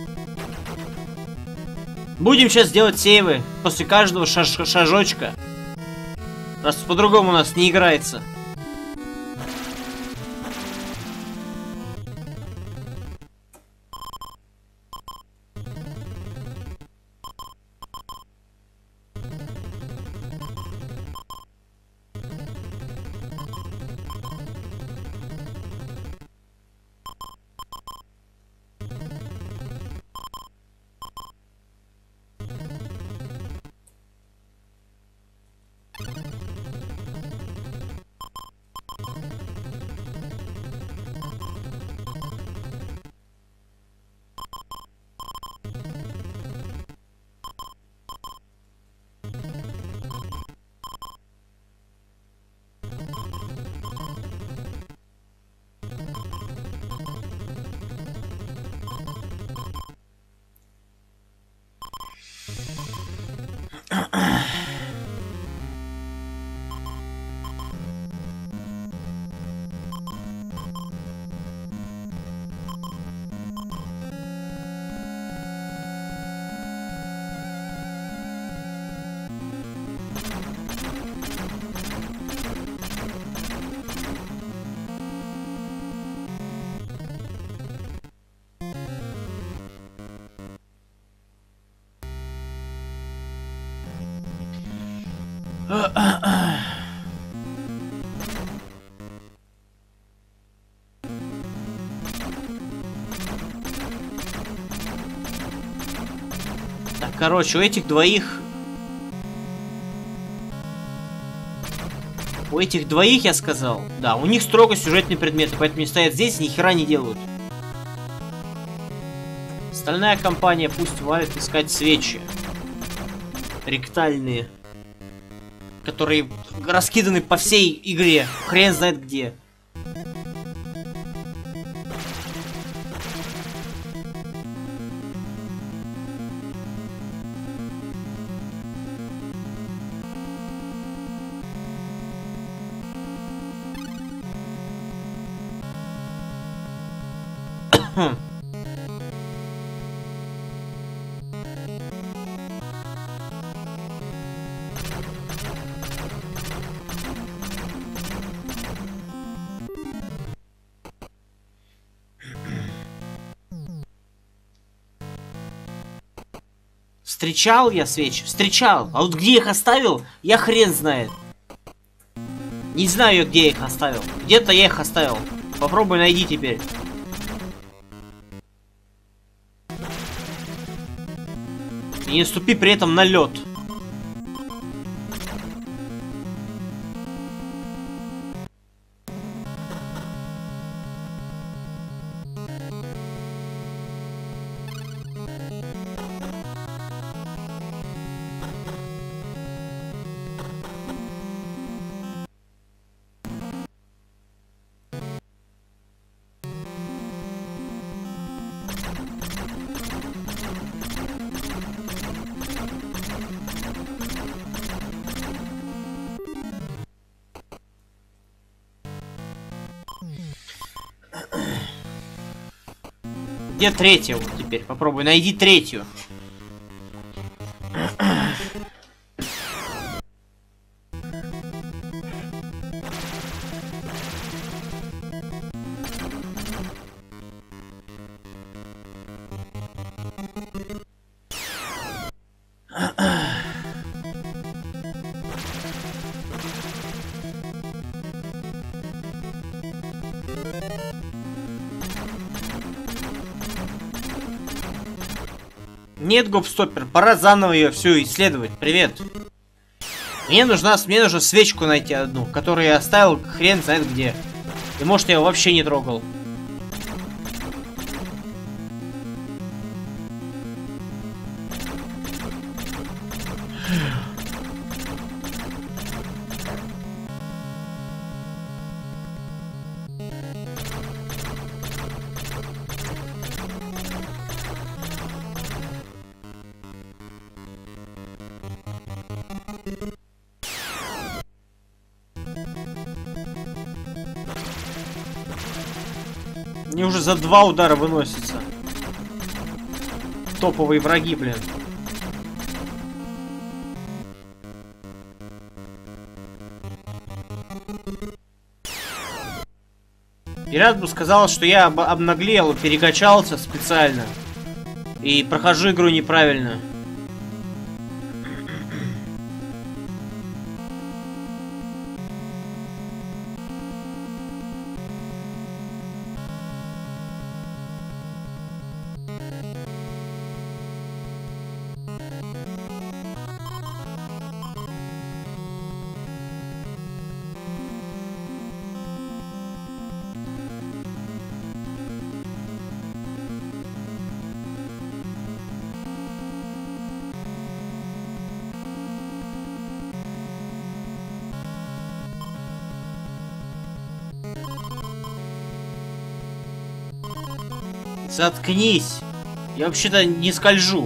Будем сейчас делать сейвы после каждого шаж шажочка. Раз по-другому у нас не играется. Так, короче, у этих двоих... У этих двоих, я сказал, да, у них строго сюжетные предметы, поэтому они стоят здесь и ни хера не делают. Остальная компания пусть валит искать свечи. Ректальные. Которые раскиданы по всей игре. Хрен знает где. Встречал я свечи? Встречал. А вот где их оставил, я хрен знает. Не знаю я, где я их оставил. Где-то я их оставил. Попробуй найди теперь. И не ступи при этом на лед. Где третья вот теперь? Попробуй, найди третью. Нет, Гопстоппер, пора заново ее всю исследовать. Привет. Мне нужна, мне нужно свечку найти одну, которую я оставил хрен знает где. И может я ее вообще не трогал. Они уже за два удара выносятся. Топовые враги, блин. Пират бы сказал, что я об обнаглел, перекачался специально. И прохожу игру неправильно. Заткнись. Я вообще-то не скольжу.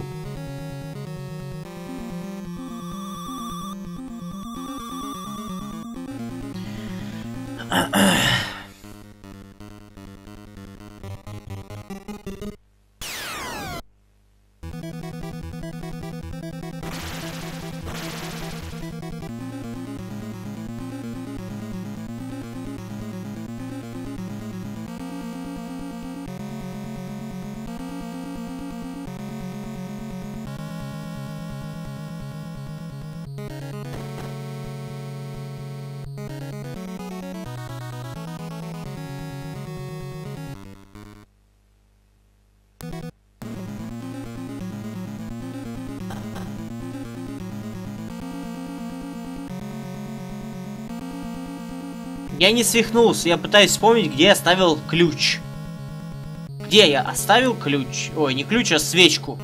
Я не свихнулся, я пытаюсь вспомнить, где я оставил ключ. Где я оставил ключ? Ой, не ключ, а свечку.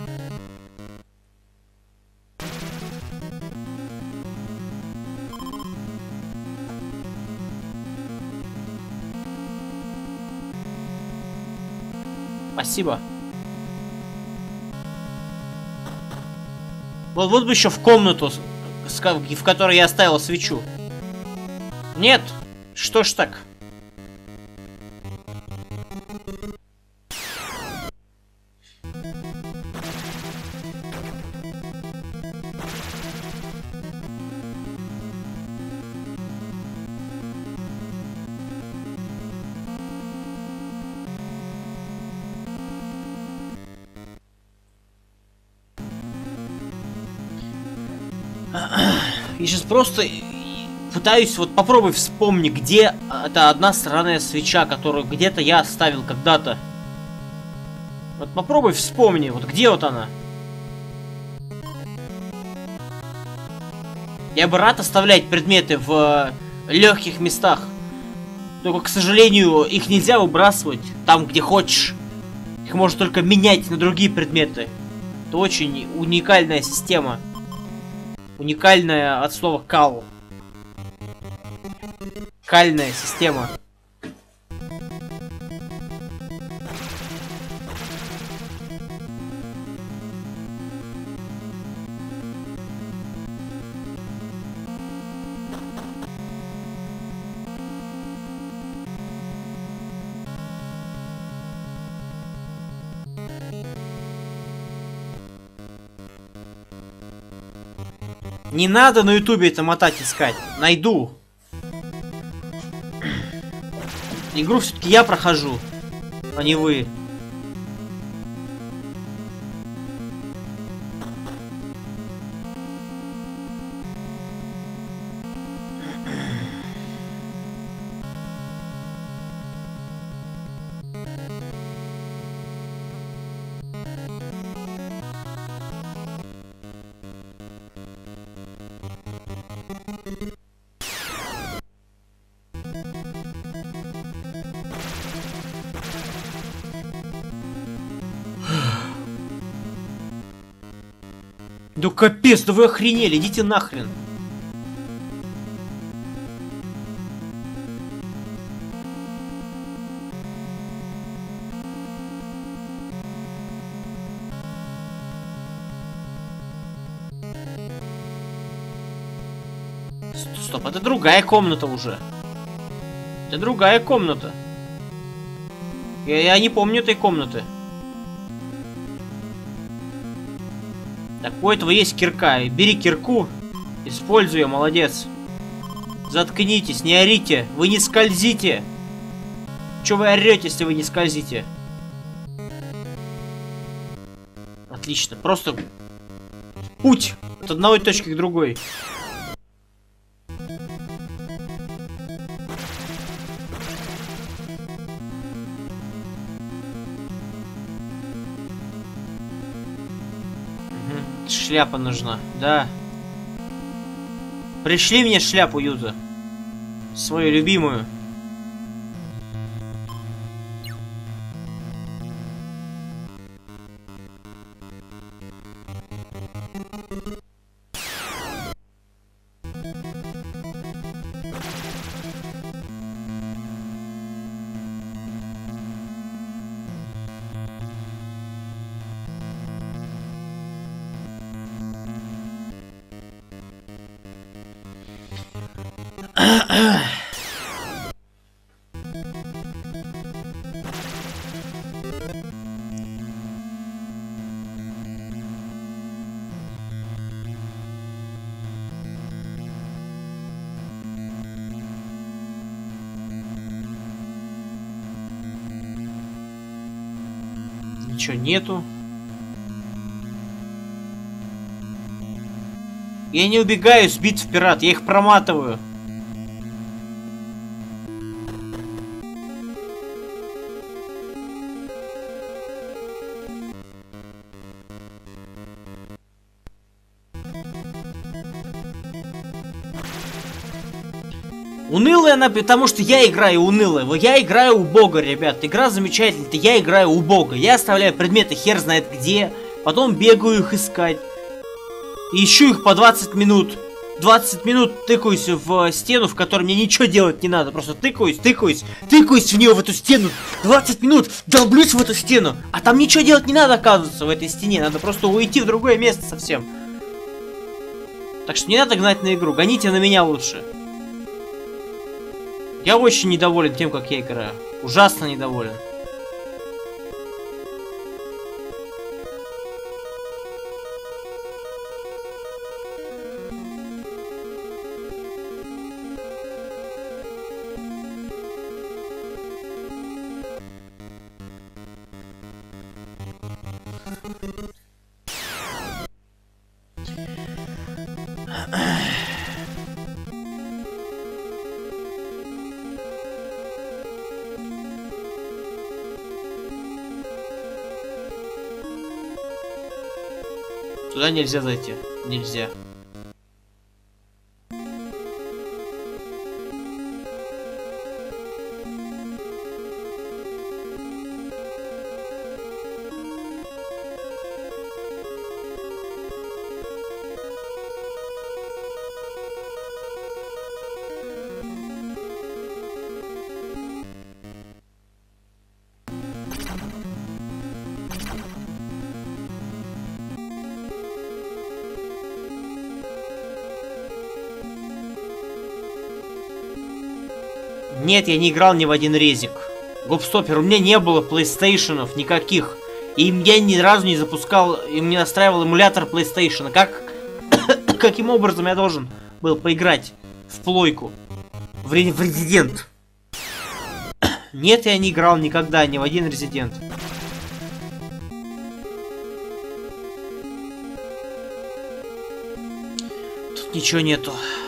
Спасибо. Вот, вот бы еще в комнату, в которой я оставил свечу. Нет. Что ж так? Я сейчас просто пытаюсь, вот попробуй вспомни, где эта одна странная свеча, которую где-то я оставил когда-то. Вот попробуй вспомни, вот где вот она. Я бы рад оставлять предметы в легких местах. Только, к сожалению, их нельзя выбрасывать там, где хочешь. Их можно только менять на другие предметы. Это очень уникальная система. Уникальная от слова кал. Кальная система. Не надо на ютубе это мотать, искать. Найду. Игру все-таки я прохожу, а не вы. Да капец, да вы охренели, идите нахрен. Стоп, это другая комната уже. Это другая комната. Я, я не помню этой комнаты. Так, у этого есть кирка. Бери кирку. Используй ее, молодец. Заткнитесь, не орите. Вы не скользите. Чё вы орете, если вы не скользите? Отлично. Просто путь от одной точки к другой. Шляпа нужна, да. Пришли мне шляпу, Юза. Свою любимую. Ничего нету. Я не убегаю с битв пират, я их проматываю. Унылая она, потому что я играю унылая. Я играю у бога, ребят. Игра замечательная, я играю у бога. Я оставляю предметы хер знает где. Потом бегаю их искать. И ищу их по двадцать минут. двадцать минут тыкаюсь в стену, в которой мне ничего делать не надо. Просто тыкаюсь, тыкаюсь, тыкаюсь в нее, в эту стену. двадцать минут долблюсь в эту стену. А там ничего делать не надо, оказывается, в этой стене. Надо просто уйти в другое место совсем. Так что не надо гнать на игру. Гоните на меня лучше. Я очень недоволен тем, как я играю. Ужасно недоволен. Туда нельзя зайти. Нельзя. Нет, я не играл ни в один резик. Гопстопер, у меня не было плейстейшенов никаких. И я ни разу не запускал, и не настраивал эмулятор PlayStation. Как, каким образом я должен был поиграть в плойку? В, ре в Резидент? Нет, я не играл никогда ни в один Резидент. Тут ничего нету.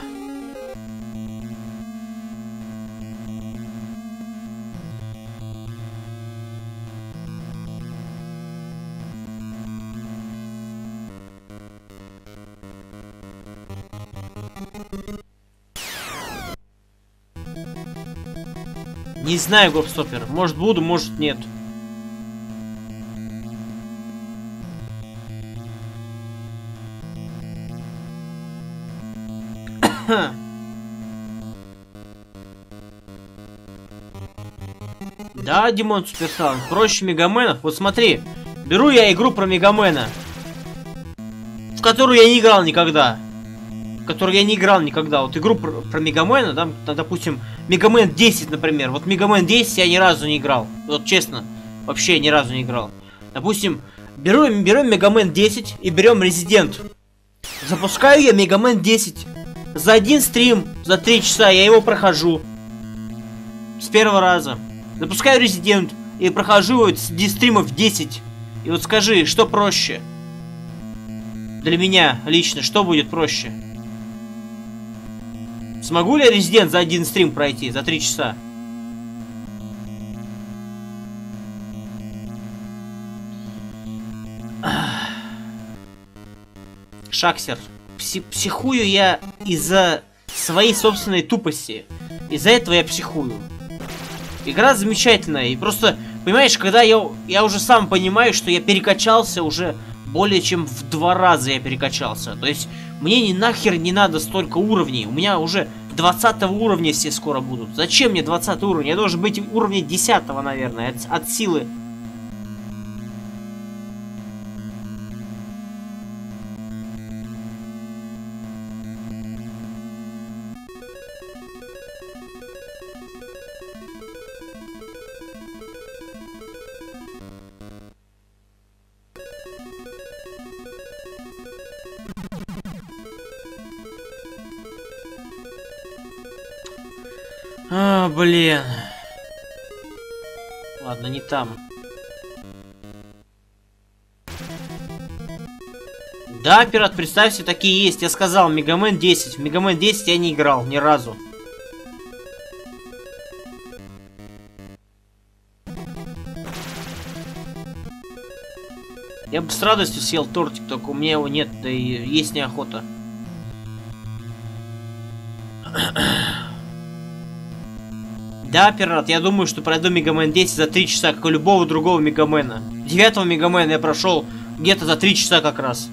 Не знаю, Гопстопер. Может буду, может нет. Да, Димон Суперсаунд, проще Мегаменов. Вот смотри, беру я игру про Мегамена, в которую я не играл никогда. В которую я не играл никогда. Вот игру про, про Мегамена, там, допустим, Мегамен десять, например. Вот Мегамен десять я ни разу не играл. Вот честно, вообще ни разу не играл. Допустим, беру, берем Мегамен десять и берем Резидент. Запускаю я Мегамен десять. За один стрим, за три часа я его прохожу. С первого раза. Запускаю Резидент и прохожу вот с стримов десять. И вот скажи, что проще? Для меня лично, что будет проще? Смогу ли я Резидент за один стрим пройти, за три часа? Шаксер, пси психую я из-за своей собственной тупости. Из-за этого я психую. Игра замечательная. И просто, понимаешь, когда я, я уже сам понимаю, что я перекачался уже более чем в два раза я перекачался. То есть, мне ни нахер не надо столько уровней. У меня уже двадцатого уровня все скоро будут. Зачем мне двадцатый уровень? Я должен быть уровня десятого, наверное, от, от силы. А, блин. Ладно, не там. Да, пират, представь себе, такие есть. Я сказал, Мегамен десять. В Мегамен десять я не играл ни разу. Я бы с радостью съел тортик, только у меня его нет, да и есть неохота. Да, пират, я думаю, что пройду Мегамен десять за три часа, как у любого другого Мегамена. Девятого Мегамена я прошел где-то за три часа как раз.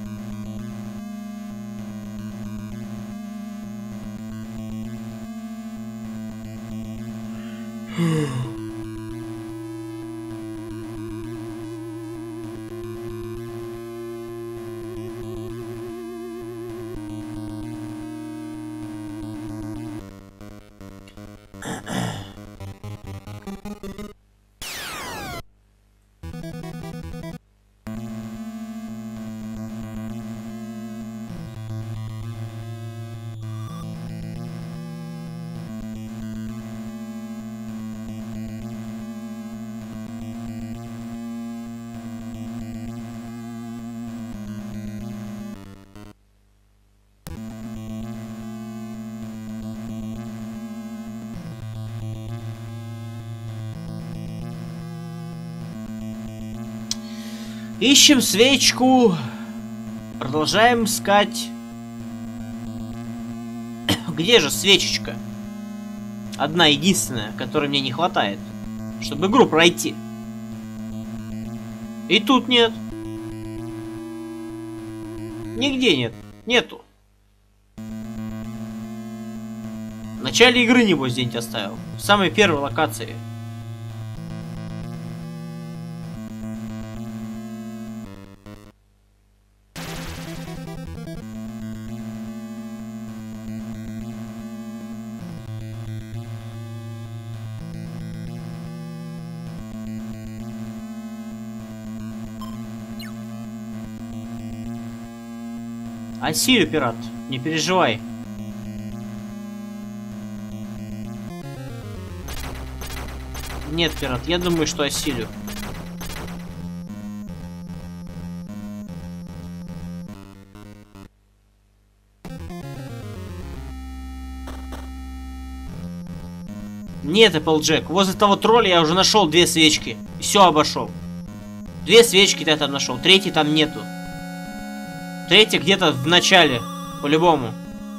Ищем свечку. Продолжаем искать. Где же свечечка? Одна единственная, которой мне не хватает, чтобы игру пройти. И тут нет. Нигде нет. Нету. В начале игры, небось, где-нибудь оставил. В самой первой локации. Осилю, пират, не переживай. Нет, пират, я думаю, что осилю. Нет, Эпплджек, возле того тролля я уже нашел две свечки. Все обошел. Две свечки я там нашел, третьей там нету. Третья где-то в начале, по-любому.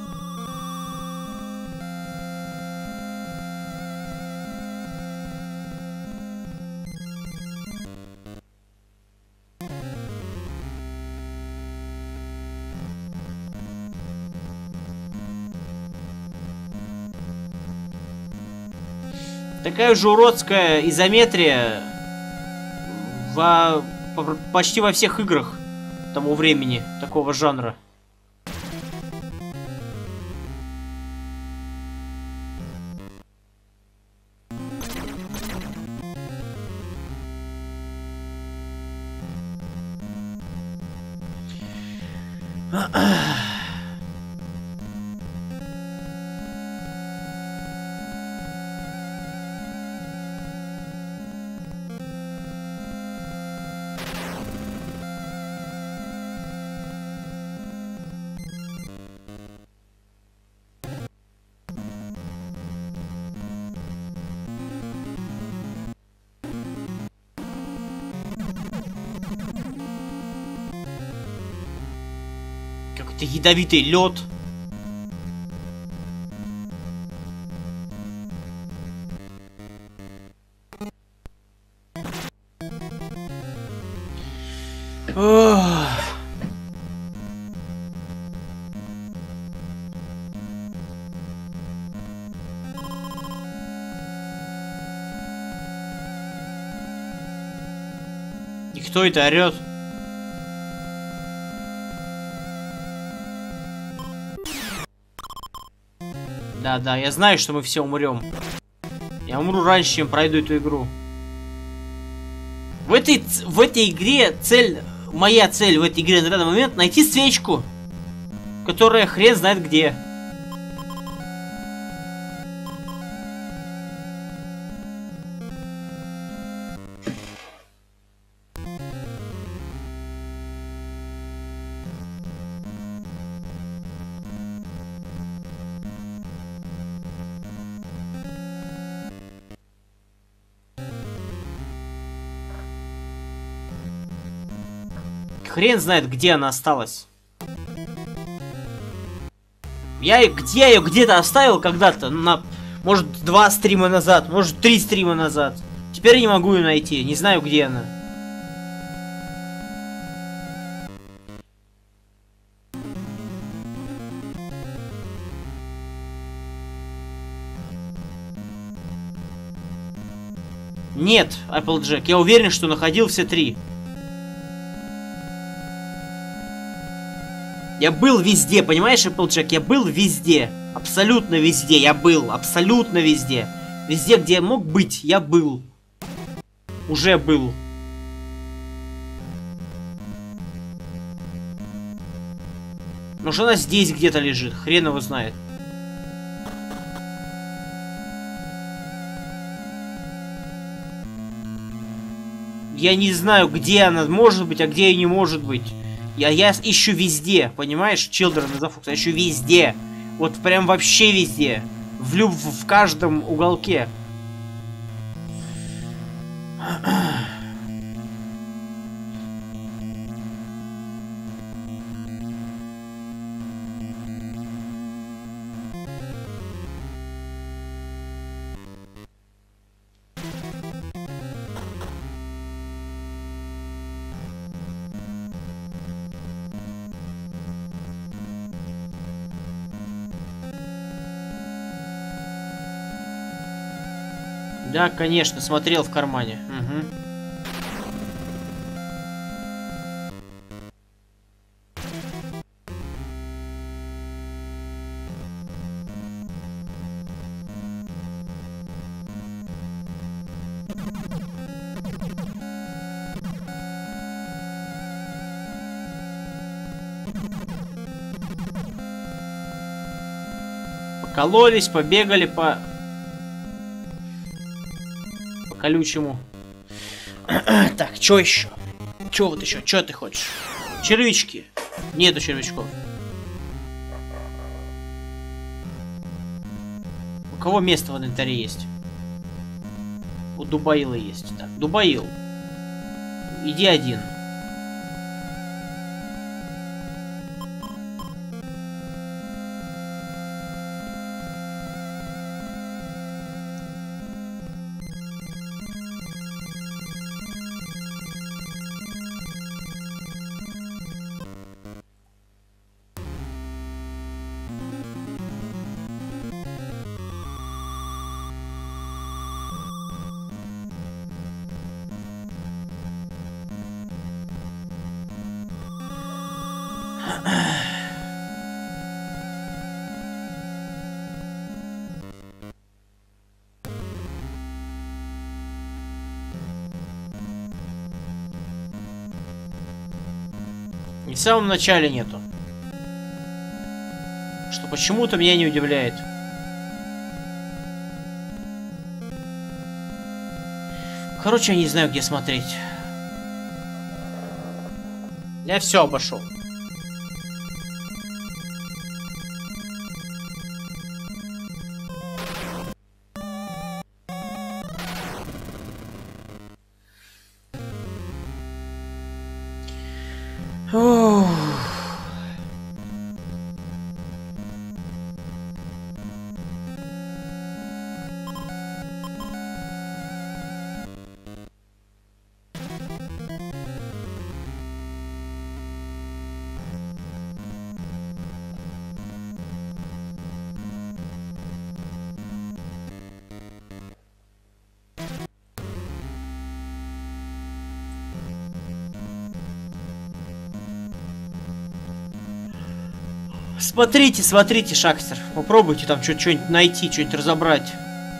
Такая же уродская изометрия во, по, почти во всех играх того времени, такого жанра. Какой-то ядовитый лед. И кто это орет? Да, да, я знаю, что мы все умрем. Я умру раньше, чем пройду эту игру. В этой, в этой игре цель, моя цель в этой игре на данный момент найти свечку, которая хрен знает где. Хрен знает, где она осталась. Я ее, где я ее где-то оставил когда-то, на, может, два стрима назад, может, три стрима назад. Теперь я не могу ее найти, не знаю, где она. Нет, Эпплджек, я уверен, что находил все три. Я был везде, понимаешь, Эпплджек? Я был везде. Абсолютно везде. Я был. Абсолютно везде. Везде, где я мог быть, я был. Уже был. Может, она здесь где-то лежит. Хрен его знает. Я не знаю, где она может быть, а где и не может быть. Я, я ищу везде, понимаешь, Children of the Fox, я ищу везде. Вот прям вообще везде. В, люб в каждом уголке. Да, конечно, смотрел в кармане. Угу. Покололись, побегали по... По колючему. Так, что еще? Что вот еще? Что ты хочешь? Червячки. Нету червячков. У кого место в инвентаре есть? У Дубаила есть. Так, Дубаил. Иди один. И в самом начале нету. Что почему-то меня не удивляет. Короче, я не знаю, где смотреть. Я все обошел. Смотрите, смотрите, Шакстер. Попробуйте там что-нибудь найти, что-нибудь разобрать.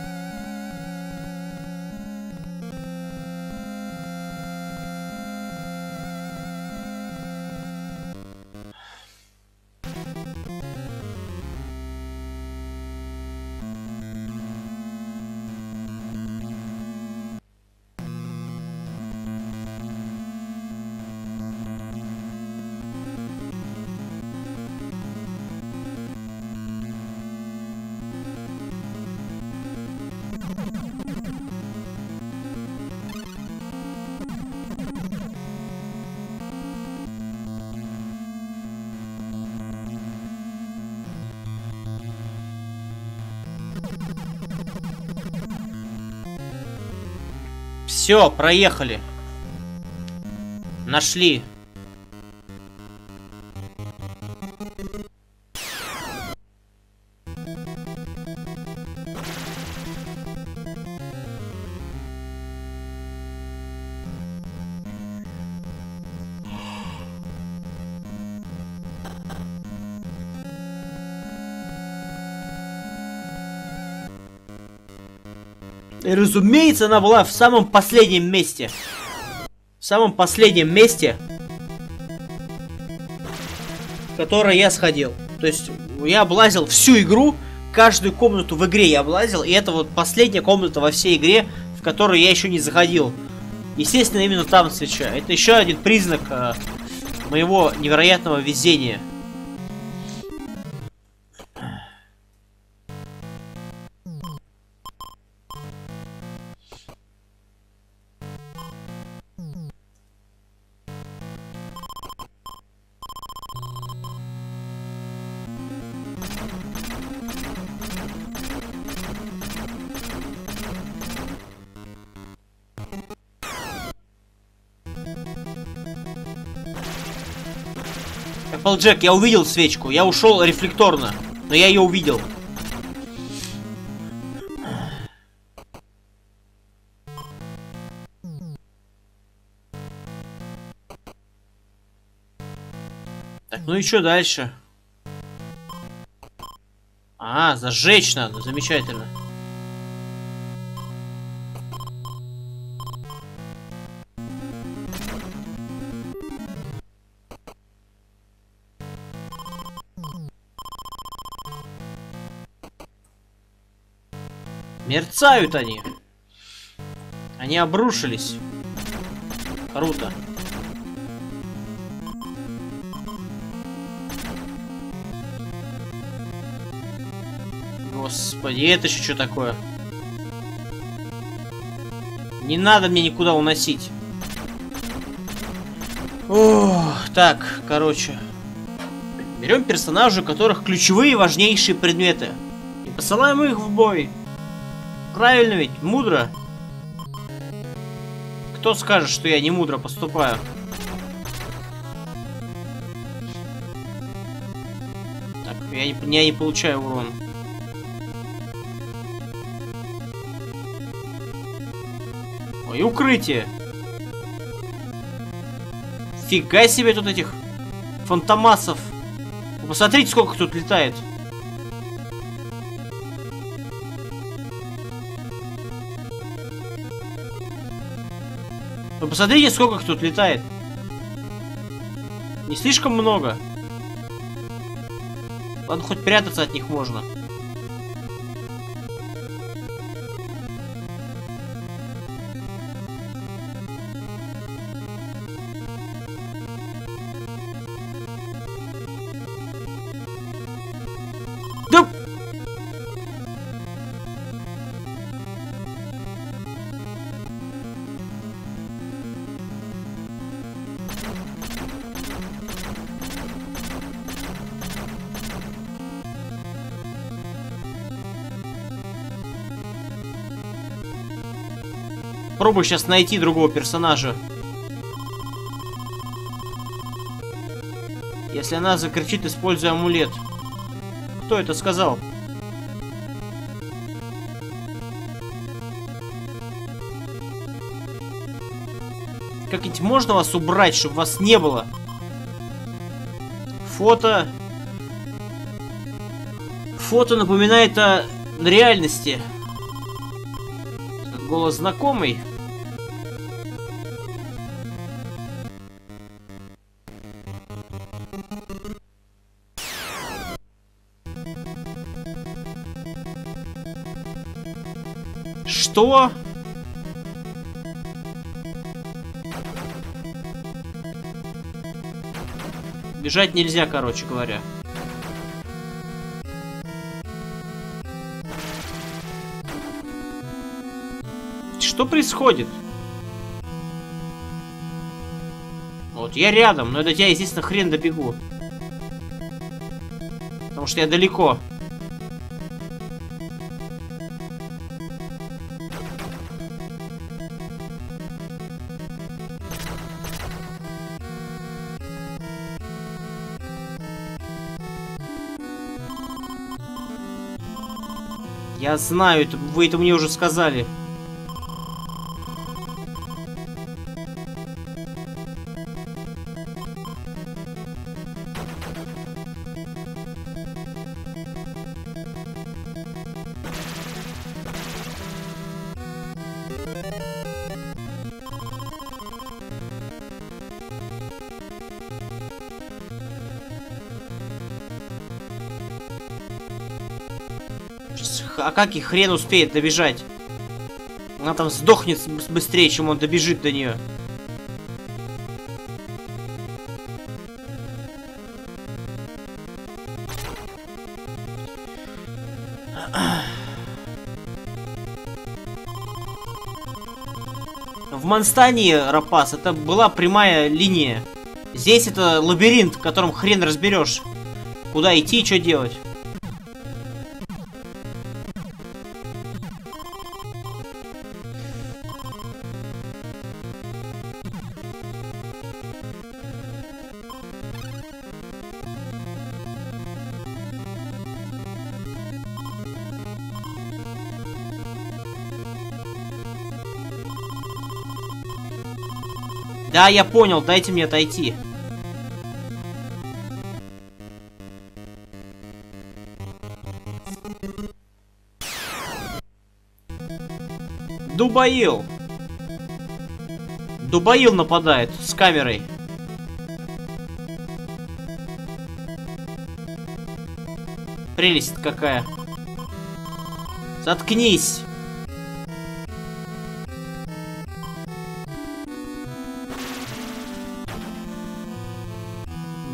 Все, проехали. Нашли. И, разумеется, она была в самом последнем месте. В самом последнем месте, в которое я сходил. То есть я облазил всю игру, каждую комнату в игре я облазил. И это вот последняя комната во всей игре, в которую я еще не заходил. Естественно, именно там свеча. Это еще один признак э, моего невероятного везения. Applejack, я увидел свечку. Я ушел рефлекторно, но я ее увидел. Так, ну и что дальше? А, зажечь надо, замечательно. Мерцают они. Они обрушились. Круто. Господи, это еще что такое? Не надо мне никуда уносить. Ох, так, короче. Берем персонажей, у которых ключевые важнейшие предметы. И посылаем их в бой. Правильно ведь? Мудро. Кто скажет, что я не мудро поступаю? Так, я не, я не получаю урон. Ой, укрытие. Фига себе тут этих фантомасов. Вы посмотрите, сколько тут летает. Вы посмотрите, сколько их тут летает. Не слишком много. Ладно, хоть прятаться от них можно. Да! Пробую сейчас найти другого персонажа. Если она закричит, используя амулет. Кто это сказал? Как-нибудь можно вас убрать, чтобы вас не было? Фото. Фото напоминает о реальности. Этот голос знакомый. Что? Бежать нельзя, короче говоря. Что происходит? Вот, я рядом, но до тебя, естественно, хрен добегу. Потому что я далеко. Я знаю, это, вы это мне уже сказали. А как их хрен успеет добежать? Она там сдохнет быстрее, чем он добежит до нее. В Монстане, Рапас, это была прямая линия. Здесь это лабиринт, в котором хрен разберешь, куда идти и что делать. Да, я понял, дайте мне отойти. Дубаил. Дубаил нападает с камерой. Прелесть какая. Заткнись.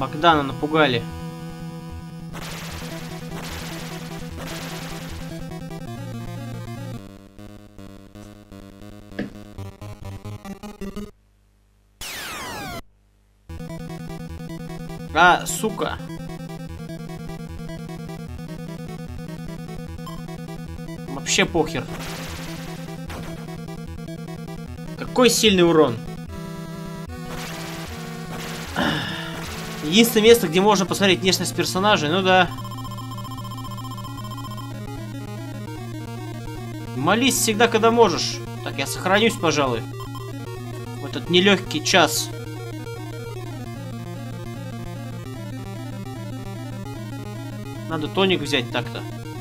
Богдана напугали. А, сука. Вообще похер. Какой сильный урон. Единственное место, где можно посмотреть внешность персонажей, ну да. Молись всегда, когда можешь. Так, я сохранюсь, пожалуй. В этот нелегкий час. Надо тоник взять так-то.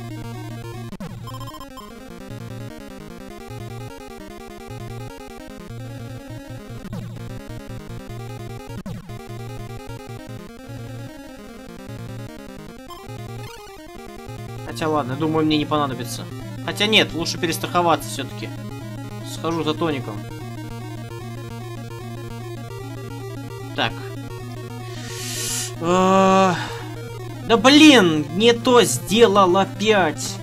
Хотя ладно, думаю, мне не понадобится. Хотя нет, лучше перестраховаться все-таки. Схожу за тоником. Так. А-а-а. Да блин, не то сделал опять.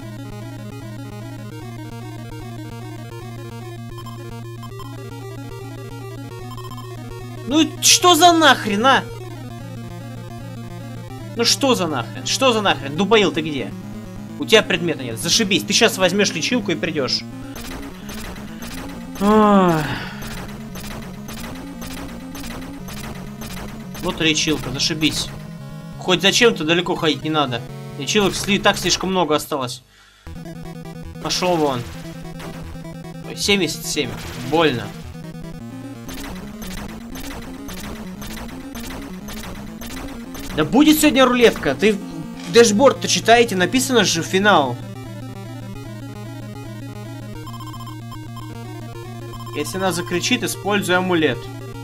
Ну что за нахрен, а? Ну что за нахрен? Что за нахрен? Дубаил, ты где? У тебя предмета нет. Зашибись. Ты сейчас возьмешь лечилку и придешь. Вот лечилка, зашибись. Хоть зачем-то далеко ходить не надо. Лечилок сли так слишком много осталось. Пошел вон. Ой, семьдесят семь. Больно. Да будет сегодня рулетка. Ты дэшборд-то читаете, написано же финал. Если она закричит, используй амулет.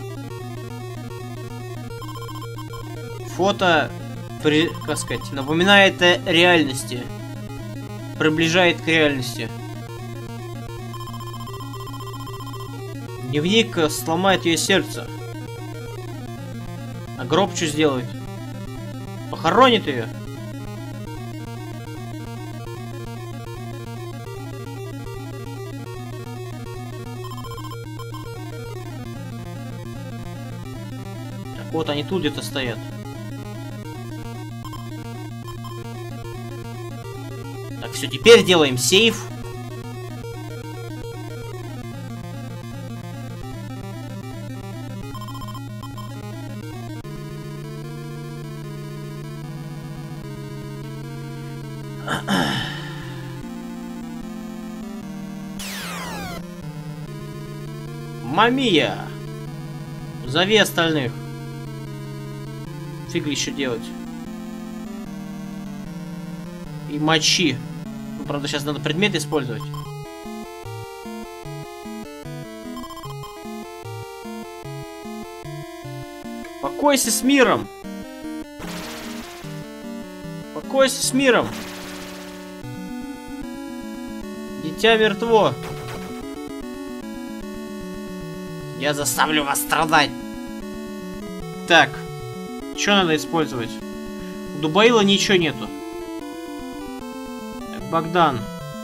Фото, при, как сказать, напоминает о реальности. Приближает к реальности. Дневник сломает ее сердце. А гроб что сделает? Похоронит ее. Так вот они тут где-то стоят. Так, все, теперь делаем сейф. Мамия! Зови остальных. Фиг ли еще делать. И мочи. Ну, правда, сейчас надо предмет использовать. Покойся с миром. Покойся с миром. Дитя мертво. Я заставлю вас страдать. Так. Что надо использовать? У Дубаила ничего нету. Так, Богдан.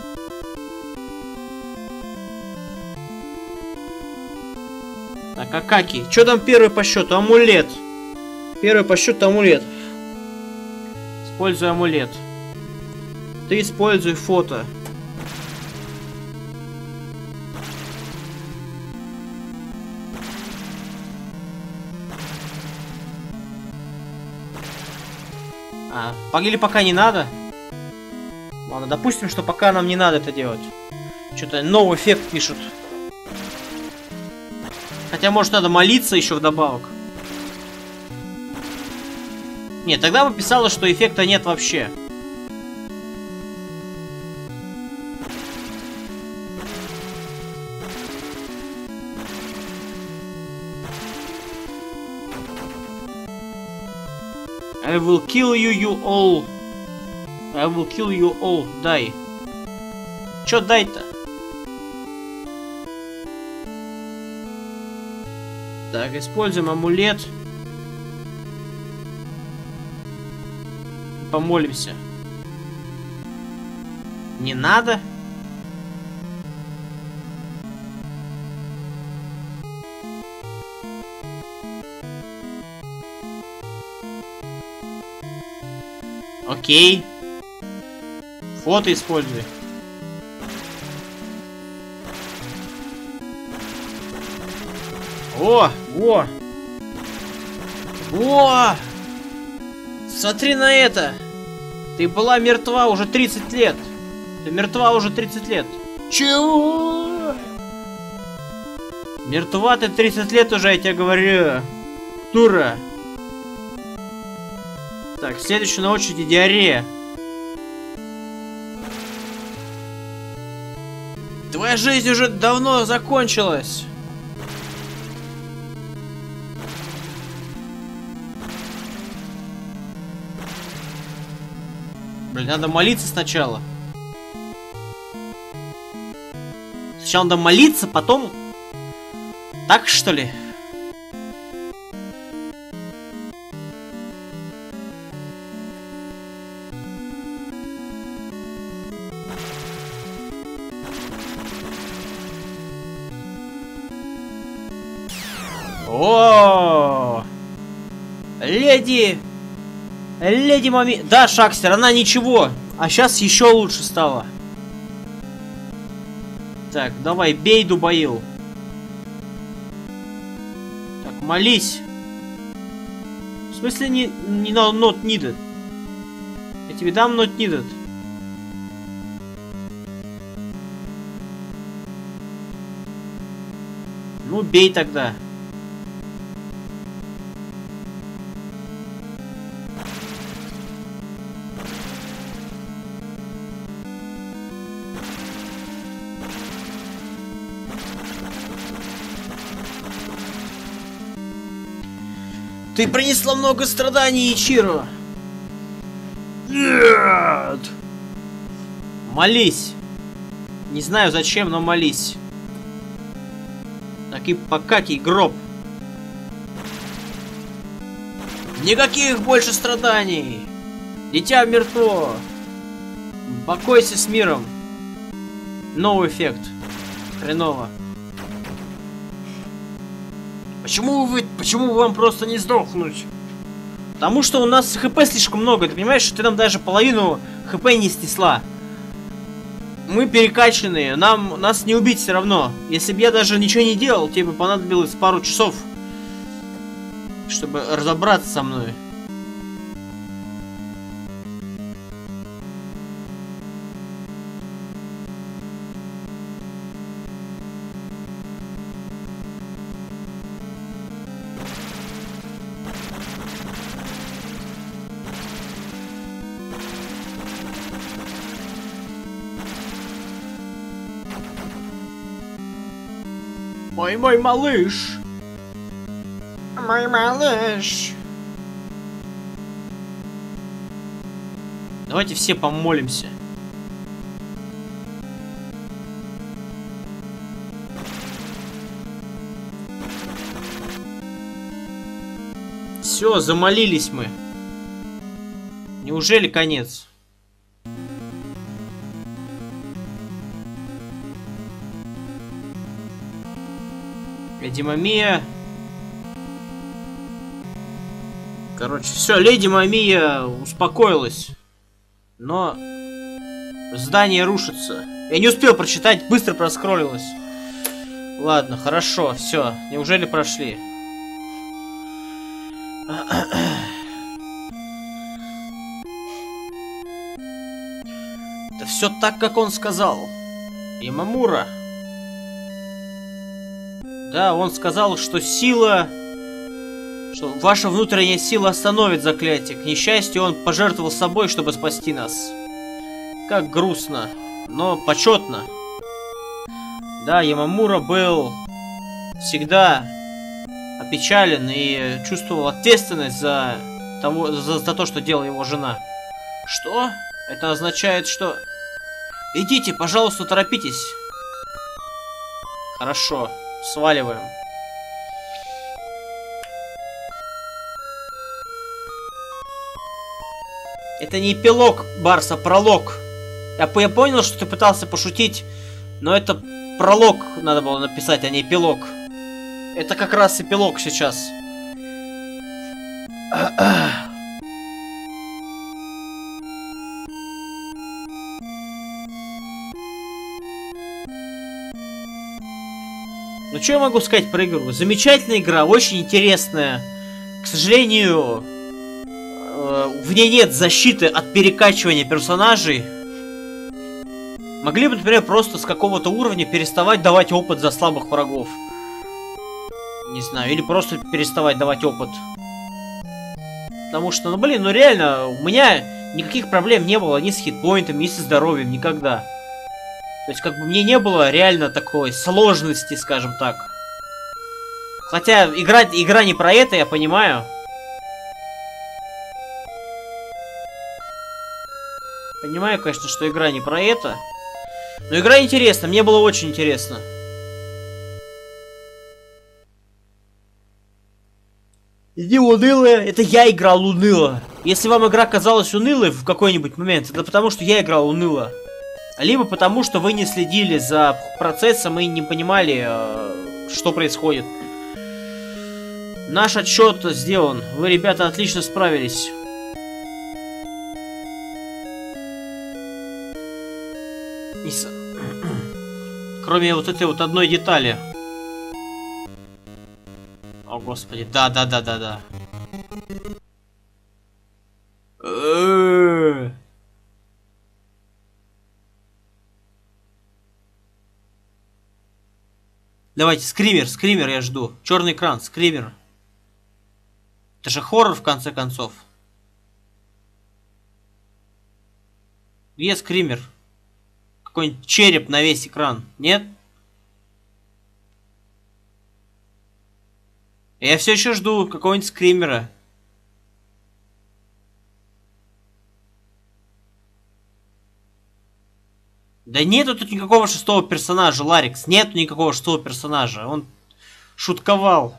Так, Акаки. Что там первый по счету? Амулет. Первый по счету амулет. Используй амулет. Ты используй фото. А, или пока не надо? Ладно, допустим, что пока нам не надо это делать. Что-то новый эффект пишут. Хотя, может, надо молиться еще вдобавок. Нет, тогда бы писало, что эффекта нет вообще. I will kill you, you all. I will kill you all. Дай. Чё дай-то? Так, используем амулет. помолимся. Не надо? Окей. Фото используй. О, о, о! Смотри на это! Ты была мертва уже тридцать лет. Ты мертва уже тридцать лет. Чего? Мертва ты тридцать лет уже, я тебе говорю. Дура. Так, следующая на очереди диарея. Твоя жизнь уже давно закончилась. Блин, надо молиться сначала. Сначала надо молиться, потом... Так, что ли? О, леди, леди Мами, да, Шакстер, она ничего, а сейчас еще лучше стало. Так, давай, бей, Дубаил. Так, молись. В смысле не, не not needed? Я тебе дам not needed. Ну, бей тогда. Ты принесла много страданий, Ичиро. Нет. Молись. Не знаю зачем, но молись. Так и покакий гроб. Никаких больше страданий. Дитя мертво. Покойся с миром. Новый эффект. Хреново. Почему вы... Почему вам просто не сдохнуть? Потому что у нас хп слишком много. Ты понимаешь, что ты нам даже половину хп не снесла. Мы перекачанные. Нам... Нас не убить все равно. Если бы я даже ничего не делал, тебе бы понадобилось пару часов, чтобы разобраться со мной. Мой мой малыш. Мой малыш. Давайте все помолимся. Все, замолились мы. Неужели конец? Леди Мамия. Короче, все, Леди Мамия успокоилась. Но здание рушится. Я не успел прочитать, быстро проскроллилось. Ладно, хорошо, все. Неужели прошли? Это все так, как он сказал. Имамура. Да, он сказал, что сила... Что ваша внутренняя сила остановит заклятие. К несчастью, он пожертвовал собой, чтобы спасти нас. Как грустно, но почетно. Да, Ямамура был всегда опечален и чувствовал ответственность за, того, за, за то, что делала его жена. Что? Это означает, что... Идите, пожалуйста, торопитесь. Хорошо. Сваливаем. Это не эпилог, Барс, а пролог. Я, я понял, что ты пытался пошутить, но это пролог надо было написать, а не эпилог. Это как раз эпилог сейчас. Ну что я могу сказать про игру? Замечательная игра, очень интересная. К сожалению, в ней нет защиты от перекачивания персонажей. Могли бы, например, просто с какого-то уровня переставать давать опыт за слабых врагов. Не знаю, или просто переставать давать опыт. Потому что, ну блин, ну реально, у меня никаких проблем не было ни с хитпоинтом, ни со здоровьем, никогда. То есть, как бы, мне не было реально такой сложности, скажем так. Хотя, игра, игра не про это, я понимаю. Понимаю, конечно, что игра не про это. Но игра интересна, мне было очень интересно. Иди унылая, это я играл уныло. Если вам игра казалась унылой в какой-нибудь момент, это потому, что я играл уныло. Либо потому, что вы не следили за процессом и не понимали, что происходит. Наш отчет сделан. Вы, ребята, отлично справились. Кроме вот этой вот одной детали. О, господи, да-да-да-да-да. Давайте, скример, скример я жду. Черный экран, скример. Это же хоррор, в конце концов. Где скример? Какой-нибудь череп на весь экран, нет? Я все еще жду какого-нибудь скримера. Да нету тут никакого шестого персонажа, Ларикс. Нету никакого шестого персонажа. Он шутковал.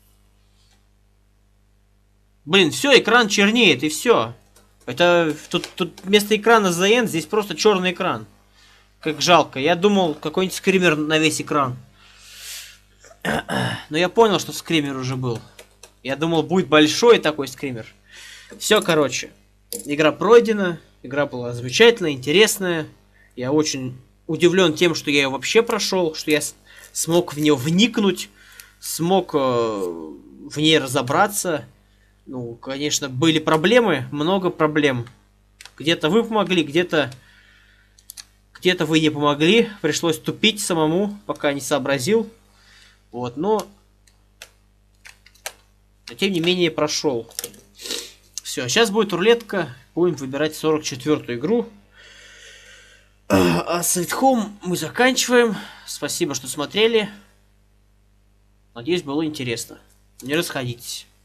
Блин, все, экран чернеет, и все. Это тут, тут вместо экрана зэ энд здесь просто черный экран. Как жалко. Я думал, какой-нибудь скример на весь экран. Но я понял, что скример уже был. Я думал, будет большой такой скример. Все, короче. Игра пройдена. Игра была замечательная, интересная. Я очень удивлен тем, что я ее вообще прошел, что я смог в нее вникнуть, смог э, в ней разобраться. Ну, конечно, были проблемы, много проблем. Где-то вы помогли, где-то где-то вы не помогли. Пришлось тупить самому, пока не сообразил. Вот, но... но тем не менее прошел. Все, сейчас будет рулетка. Будем выбирать сорок четвёртую игру. А с At Home мы заканчиваем. Спасибо, что смотрели. Надеюсь, было интересно. Не расходитесь.